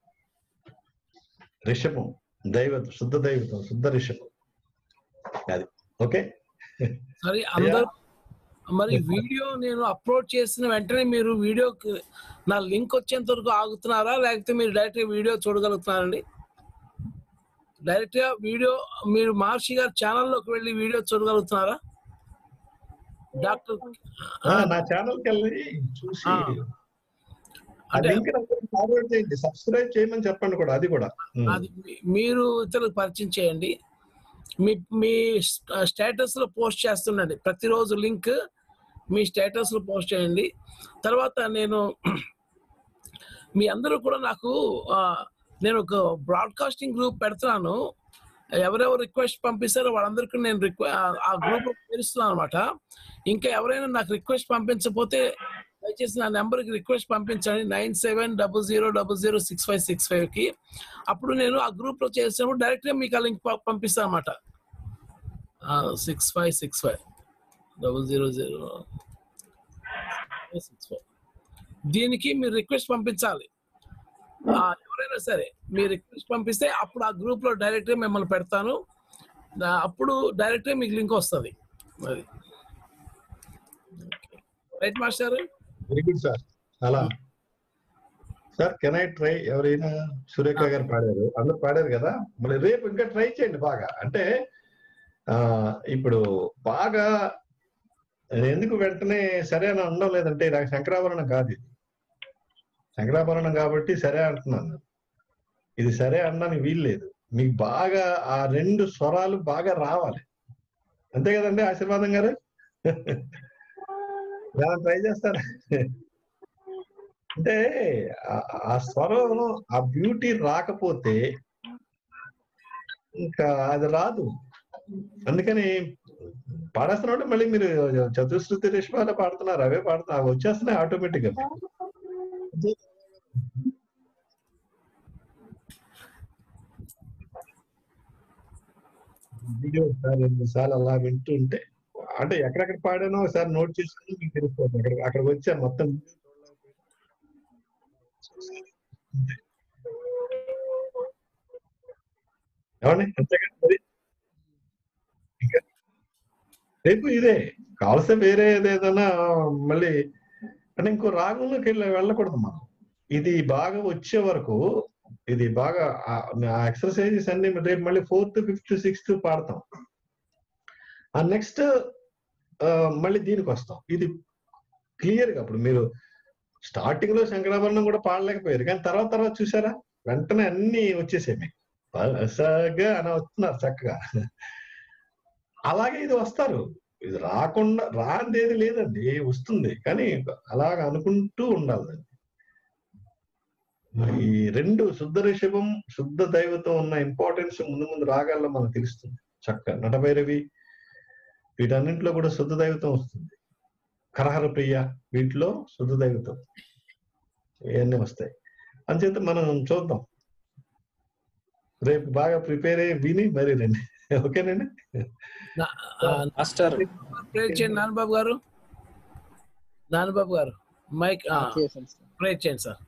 రిషభం దైవతం, శుద్ధ దైవతం, శుద్ధ రిషభం అది. ఓకే సరే అందరూ మరి వీడియో నేను అప్లోడ్ చేసిన వెంటనే మీరు వీడియోకి నా లింక్ వచ్చేంత వరకు ఆగుతున్నారా, లేకపోతే మీరు డైరెక్ట్ వీడియో చూడగలుగుతున్నారండి? డైరెక్ట్ గా వీడియో మీరు మహర్షి గారి ఛానల్లోకి వెళ్ళి వీడియో చూడగలుగుతున్నారా? డాక్టర్ నా ఛానల్ కి వెళ్ళి చూసి ఆ అంటే లింక్ ఫార్వర్డ్ చేయండి, సబ్స్క్రైబ్ చేయమని చెప్పండి కూడా. అది కూడా ఉమ్. అది మీ- మీరు ఇతరులకు పరిచయం చేయండి. మీ మీ స్టేటస్ లో పోస్ట్ చేస్తుండండి ప్రతిరోజు లింక్ మీ స్టేటస్ లో పోస్ట్ చేయండి. తర్వాత నేను మీ అందరూ కూడా నాకు ఆ, నేను ఒక బ్రాడ్కాస్టింగ్ గ్రూప్ పెడుతున్నాను. ఎవరెవరు రిక్వెస్ట్ పంపిస్తారో వాళ్ళందరికీ నేను రిక్వె ఆ గ్రూప్ తెలుస్తున్నాను అనమాట. ఇంకా ఎవరైనా నాకు రిక్వెస్ట్ పంపించకపోతే దయచేసి నా నెంబర్కి రిక్వెస్ట్ పంపించండి, nine seven double zero double zero six five six five కి. అప్పుడు నేను ఆ గ్రూప్ లో చేసినప్పుడు డైరెక్ట్ గా మీకు ఆ లింక్ పంపిస్తాను అనమాట. Six five six five double zero zero six five దీనికి మీరు రిక్వెస్ట్ పంపించాలి. ఆ, ఎవరైనా సరే మీరు రిక్వెస్ట్ పంపిస్తే అప్పుడు ఆ గ్రూప్ లో డైరెక్ట్ గా మిమ్మల్ని పెడతాను. ఆ, అప్పుడు డైరెక్ట్ గా మీకు లింక్ వస్తుంది. అది right master. Very good sir. అలా సార్, కెన్ ఐ ట్రై? ఎవరైనా సురేఖ గారు పాడారు, అందరు పాడారు కదా, మళ్ళీ రేపు ఇంకా ట్రై చేయండి బాగా. అంటే ఆ ఇప్పుడు బాగా ఎందుకు వెంటనే సరే అని అనడం లేదంటే నాకు శంకరాభరణం కాదు ఇది. శంకరాభరణం కాబట్టి సరే అంటున్నాను. ఇది సరే అనడానికి వీలు లేదు. మీకు బాగా ఆ రెండు స్వరాలు బాగా రావాలి, అంతే కదండి ఆశీర్వాదం గారు? ట్రై చేస్తారా? అంటే ఆ- ఆ స్వరం, ఆ బ్యూటీ రాకపోతే ఇంకా అది రాదు. అందుకని పాడేస్తున్నట్టు మళ్ళీ మీరు చతుశ్రుతి రిష్మాల పాడుతున్నారు, అవే పాడుతున్నారు, అవి వచ్చేస్తున్నాయి ఆటోమేటిక్ గా. వీడియో ఒకసారి రెండు సార్లు అలా వింటూ ఉంటే, అంటే ఎక్కడెక్కడ పాడానో ఒకసారి నోట్ చేసుకుని మీకు తెలిసిపోతుంది. అక్కడ అక్కడికి వచ్చాను మొత్తం. ఏమండి అంతేగా మరి. ఇంకా రేపు ఇదే కావలసిన వేరే ఏదైనా మళ్ళీ అంటే ఇంకో రాగంలోకి వెళ్ళి వెళ్ళకూడదు మనం. ఇది బాగా వచ్చే వరకు, ఇది బాగా ఆ ఎక్సర్సైజెస్ అన్ని రేపు మళ్ళీ ఫోర్త్ ఫిఫ్త్ సిక్స్త్ పాడతాం. ఆ నెక్స్ట్ మళ్ళీ దీనికి వస్తాం. ఇది క్లియర్ గా అప్పుడు మీరు స్టార్టింగ్ లో శంకరాభరణం కూడా పాడలేకపోయారు, కానీ తర్వాత తర్వాత చూసారా వెంటనే అన్ని వచ్చేసాయి మీకు. పలసగా అని వస్తున్నారు చక్కగా. అలాగే ఇది వస్తారు. ఇది రాకుండా రాందేది లేదండి, వస్తుంది. కానీ అలాగ అనుకుంటూ ఉండాలి. ఈ రెండు శుద్ధ రిషభం, శుద్ధ దైవతం ఉన్న ఇంపార్టెన్స్ ముందు ముందు రాగాల్లో మనకు తెలుస్తుంది. చక్కగా నటభైరవి వీటన్నింటిలో కూడా శుద్ధ దైవతం వస్తుంది. కరహర ప్రియ వీటిలో శుద్ధ దైవతం ఇవన్నీ వస్తాయి. అంచేత మనం చూద్దాం. రేపు బాగా ప్రిపేర్ అయ్యి విని మరి రండి. ఓకేనండి మాస్టర్. ప్రే చేయండి నాన్నబాబు గారు. నాన్నబాబు గారు మైక్ ప్రే చేయండి సార్.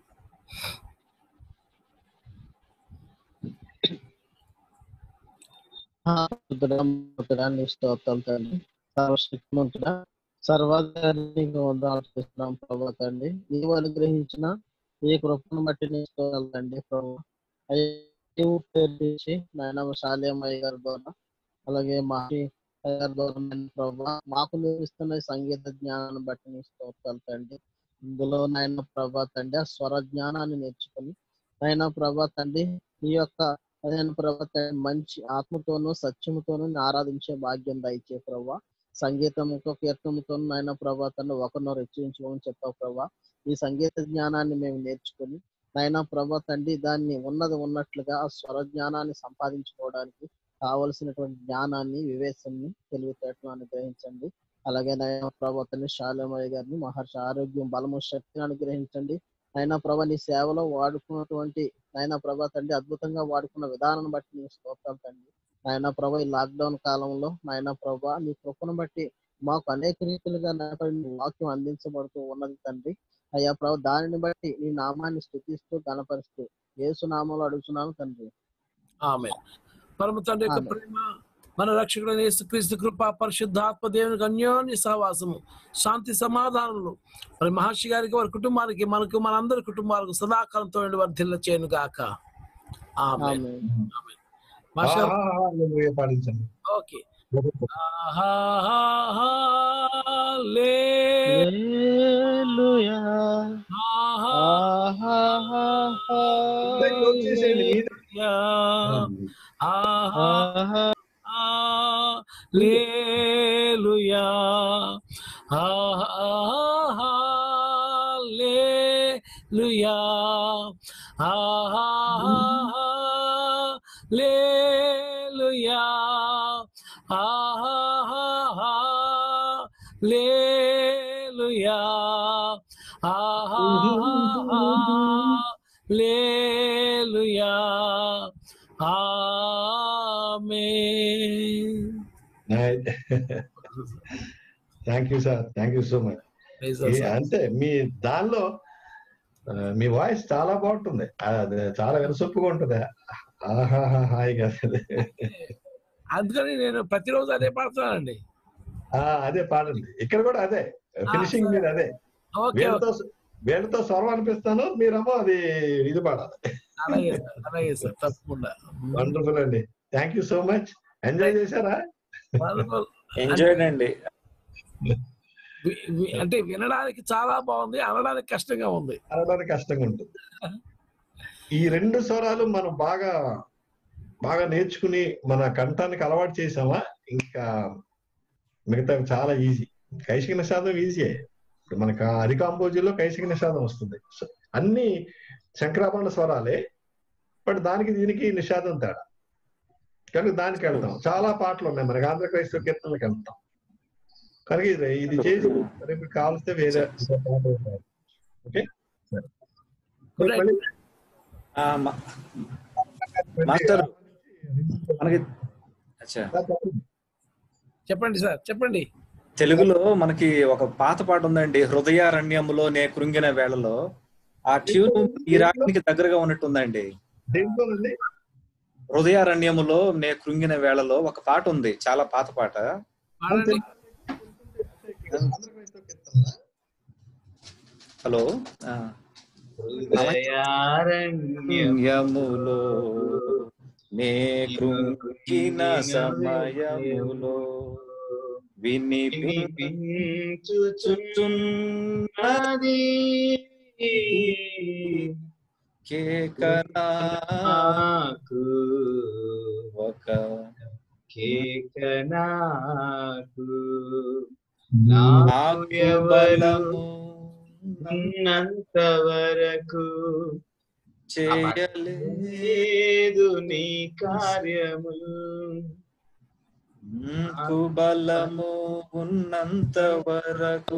స్తోత్రం తండ్రి, సర్వశక్తిమంతుడా, సర్వాధికారికి వందనాలు చేస్తున్నాం ప్రభా తండ్రి. నీవు అనుగ్రహించిన ఈ కృపను బట్టి నీ స్తోత్రాలు తండ్రి ప్రభా. అయ్యూ ప్రేరేపించి నాయన శాలేమయ్య గారి ద్వారా, అలాగే మా అయ్య గారి ద్వారా ప్రభా మాకు నేర్పిస్తున్న సంగీత జ్ఞానాన్ని బట్టి నీ స్తోత్రాలు తండ్రి. ఇందులో నాయన ప్రభా తండ్రి ఆ స్వర జ్ఞానాన్ని నేర్చుకుని అయినా ప్రభా తండ్రి ఈ యొక్క అదైనా ప్రభా తండ్రి మంచి ఆత్మతోనూ సత్యముతోనూ ఆరాధించే భాగ్యం దయచే ప్రభా. సంగీతముతో కీర్తనతో నాయన ప్రభా తండ్రి ఒకరినొకరు హెచ్చరించుకోమని చెప్పావు ప్రభా. ఈ సంగీత జ్ఞానాన్ని మేము నేర్చుకుని నాయన ప్రభా తండ్రి దాన్ని ఉన్నది ఉన్నట్లుగా ఆ స్వర జ్ఞానాన్ని సంపాదించుకోవడానికి కావలసినటువంటి జ్ఞానాన్ని వివేకాన్ని తెలివితేటలు అనుగ్రహించండి. అలాగే నాయన ప్రభా తండ్రి శాలేమయ్య గారిని మహర్షి ఆరోగ్యం బలము శక్తిని అనుగ్రహించండి. నాయన ప్రభా నీ సేవలో వాడుకున్నటువంటి నాయన ప్రభా తండ్రి అద్భుతంగా వాడుకున్న విధానాన్ని బట్టి నీ స్తోత్రాలు తండ్రి. నాయన ప్రభా ఈ లాక్డౌన్ కాలంలో నాయన ప్రభా నీ కృపను బట్టి మాకు అనేక రీతిలుగా వాక్యం అందించబడుతూ ఉన్నది తండ్రి. అయ్యా ప్రభు దానిని బట్టి నీ నామాన్ని స్తుతిస్తూ గణపరుస్తూ యేసు నామంలో అడుగుతున్నాను తండ్రి. ఆమేన్. పరమ తండ్రి యొక్క ప్రేమ, మన రక్షకుడైన యేసుక్రీస్తు కృప, పరిశుద్ధాత్మ దేవునికి అన్యోన్య సహవాసము, శాంతి సమాధానములు మరి మహర్షి గారికి వారి కుటుంబానికి మనకు మనందరి కుటుంబాలకు సదాకాలంతో వర్ధిల్ల చేయను గాక. ఆమేన్. ఆమేన్. మాస్టర్ పాటించండి. Okay. Hallelujah hallelujah hallelujah hallelujah hallelujah amen. Thank you sir, thank you so much. అంటే మీ దానిలో మీ వాయిస్ చాలా బాగుంటుంది, అది చాలా వినసొప్పుగా ఉంటుంది. ఆహాహా హాయిగా అందుకని నేను ప్రతిరోజు అదే పాడుతున్నానండి. అదే పాడండి, ఇక్కడ కూడా అదే ఫినిషింగ్ మీద అదే. వీళ్ళతో వీళ్ళతో స్వరం అనిపిస్తాను, మీరేమో అది ఇది పాడాలి. అలాగే అలాగే సార్, తప్పకుండా. వండర్ఫుల్ అండి, thank you so much. Enjoy చేశారా? ఎంజాయ్ అండి. అంటే వినడానికి చాలా బాగుంది, అనడానికి కష్టంగా ఉంది. అనడానికి కష్టంగా ఉంటుంది. ఈ రెండు స్వరాలు మనం బాగా బాగా నేర్చుకుని మన కంఠానికి అలవాటు చేసామా, ఇంకా మిగతా చాలా ఈజీ. కైశిక నిషాదం ఈజీయే. ఇప్పుడు మనకు అరికాంబోజీలో కైశిక నిషాదం వస్తుంది. అన్ని శంకరాభరణ స్వరాలే, బట్ దానికి దీనికి నిషాదం తేడా. కానీ దానికి వెళ్తాం. చాలా పాటలు ఉన్నాయి మనకి, ఆంధ్ర క్రైస్తవ కీర్తనలకు వెళ్తాం. కానీ ఇది ఇది చేసి మీకు కావాల్స్తే వేరే ఓకే. మాస్టర్ మనకి చెప్పండి సార్, చెప్పండి. తెలుగులో మనకి ఒక పాత పాట ఉందండి, హృదయారణ్యములో నే కృంగిన వేళలో. ఆ ట్యూన్ ఈ రాగానికి దగ్గరగా ఉన్నట్టుందండి. హృదయారణ్యములో నే కృంగిన వేళలో ఒక పాట ఉంది, చాలా పాత పాట. హలో. హృదయారణ్యములో నే కృంగిన సమయములో వినిపించుచున్నది కేకనాకు ఒక కేకనాకు నాకు బలము ఉన్నంత వరకు చేయలేదు నీ కార్యము. నాకు బలము ఉన్నంత వరకు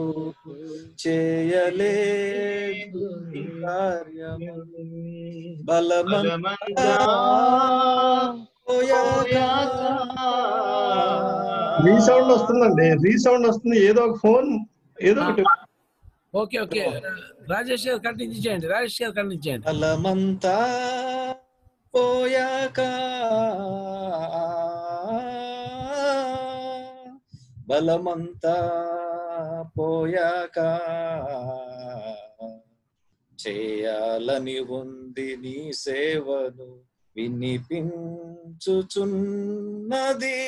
చేయలేదు నీ కార్యము. బలమంతా రీసౌండ్ వస్తుందండి, రీసౌండ్ వస్తుంది. ఏదో ఒక ఫోన్ ఏదో ఒకటి. ఓకే ఓకే, రాజేష్ గారు కంటిన్యూ చేయండి, రాజేష్ గారు కంటిన్యూ చేయండి. బలమంతా పోయాక బలమంతా పోయాక చేయాలని ఉంది నీ సేవను వినిపించుచున్నది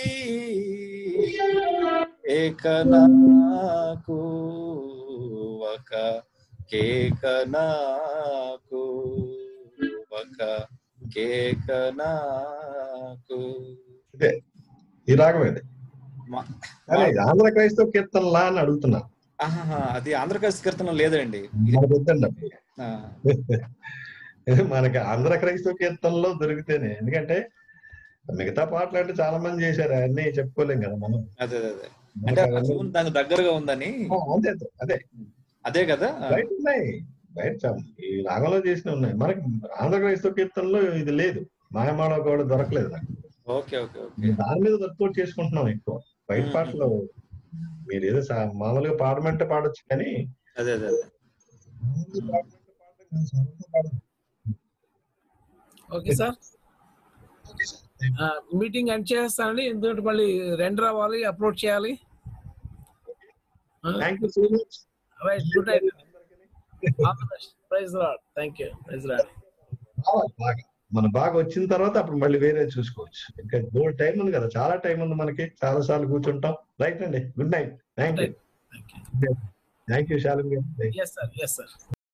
ఏకనాకు ఒక కేకనాకు ఒక కేక నాకు. ఇదే ఈ రాగం ఇది. మా- కానీ ఆంధ్ర క్రైస్తవ కీర్తనలా అని అడుగుతున్నా. ఆహాహా, అది ఆంధ్రప్రదేశ్ కీర్తన లేదండి. మనకు వద్దండి అవి. ఆ, మనకి ఆంధ్ర క్రైస్తవ కీర్తనలో దొరికితేనే, ఎందుకంటే మిగతా పాటలు అంటే చాలా మంది చేశారు, అన్ని చెప్పుకోలేం కదా మనం. అదే అదే అదే. అంటే మనకి ఆ అవన్నీ ట్యూన్ దానికి దగ్గరగా ఉందని. ఆ, అదే అదే అదే కదా. ఆ, బయట ఉన్నాయి, బయట చాలా ఈ రాగంలో చేసినవి ఉన్నాయి. మనకి ఆంధ్ర క్రైస్తవ కీర్తనలో ఇది లేదు, మాయమాడ కూడా దొరకలేదు నాకు. Okay okay okay. దాని మీద వర్కౌట్ చేసుకుంటున్నాం ఎక్కువ. బయట పాటలు మీరు ఏదో సా- మామూలుగా పాడమంటే పాడొచ్చు, కానీ అదే అదే అదే. ఓకే సార్, మీటింగ్ ఎండ్ చేస్తానండి, ఎందుకంటే మళ్ళీ రెండు రావాలి, అప్లోడ్ చేయాలి. Thank you so much. Right, good night. All the best. Praise lord. Thank you. Praise lord. బాగా మనం బాగా వచ్చిన తర్వాత అప్పుడు మళ్ళీ వేరే చూసుకోవచ్చు. ఇంకా బోల్డ్ టైం ఉంది కదా, చాలా టైం ఉంది మనకి, చాలా సార్లు కూర్చుంటాం. రైట్ అండి, good night. Thank you. Thank you Shalim గారు. Yes sir, yes sir.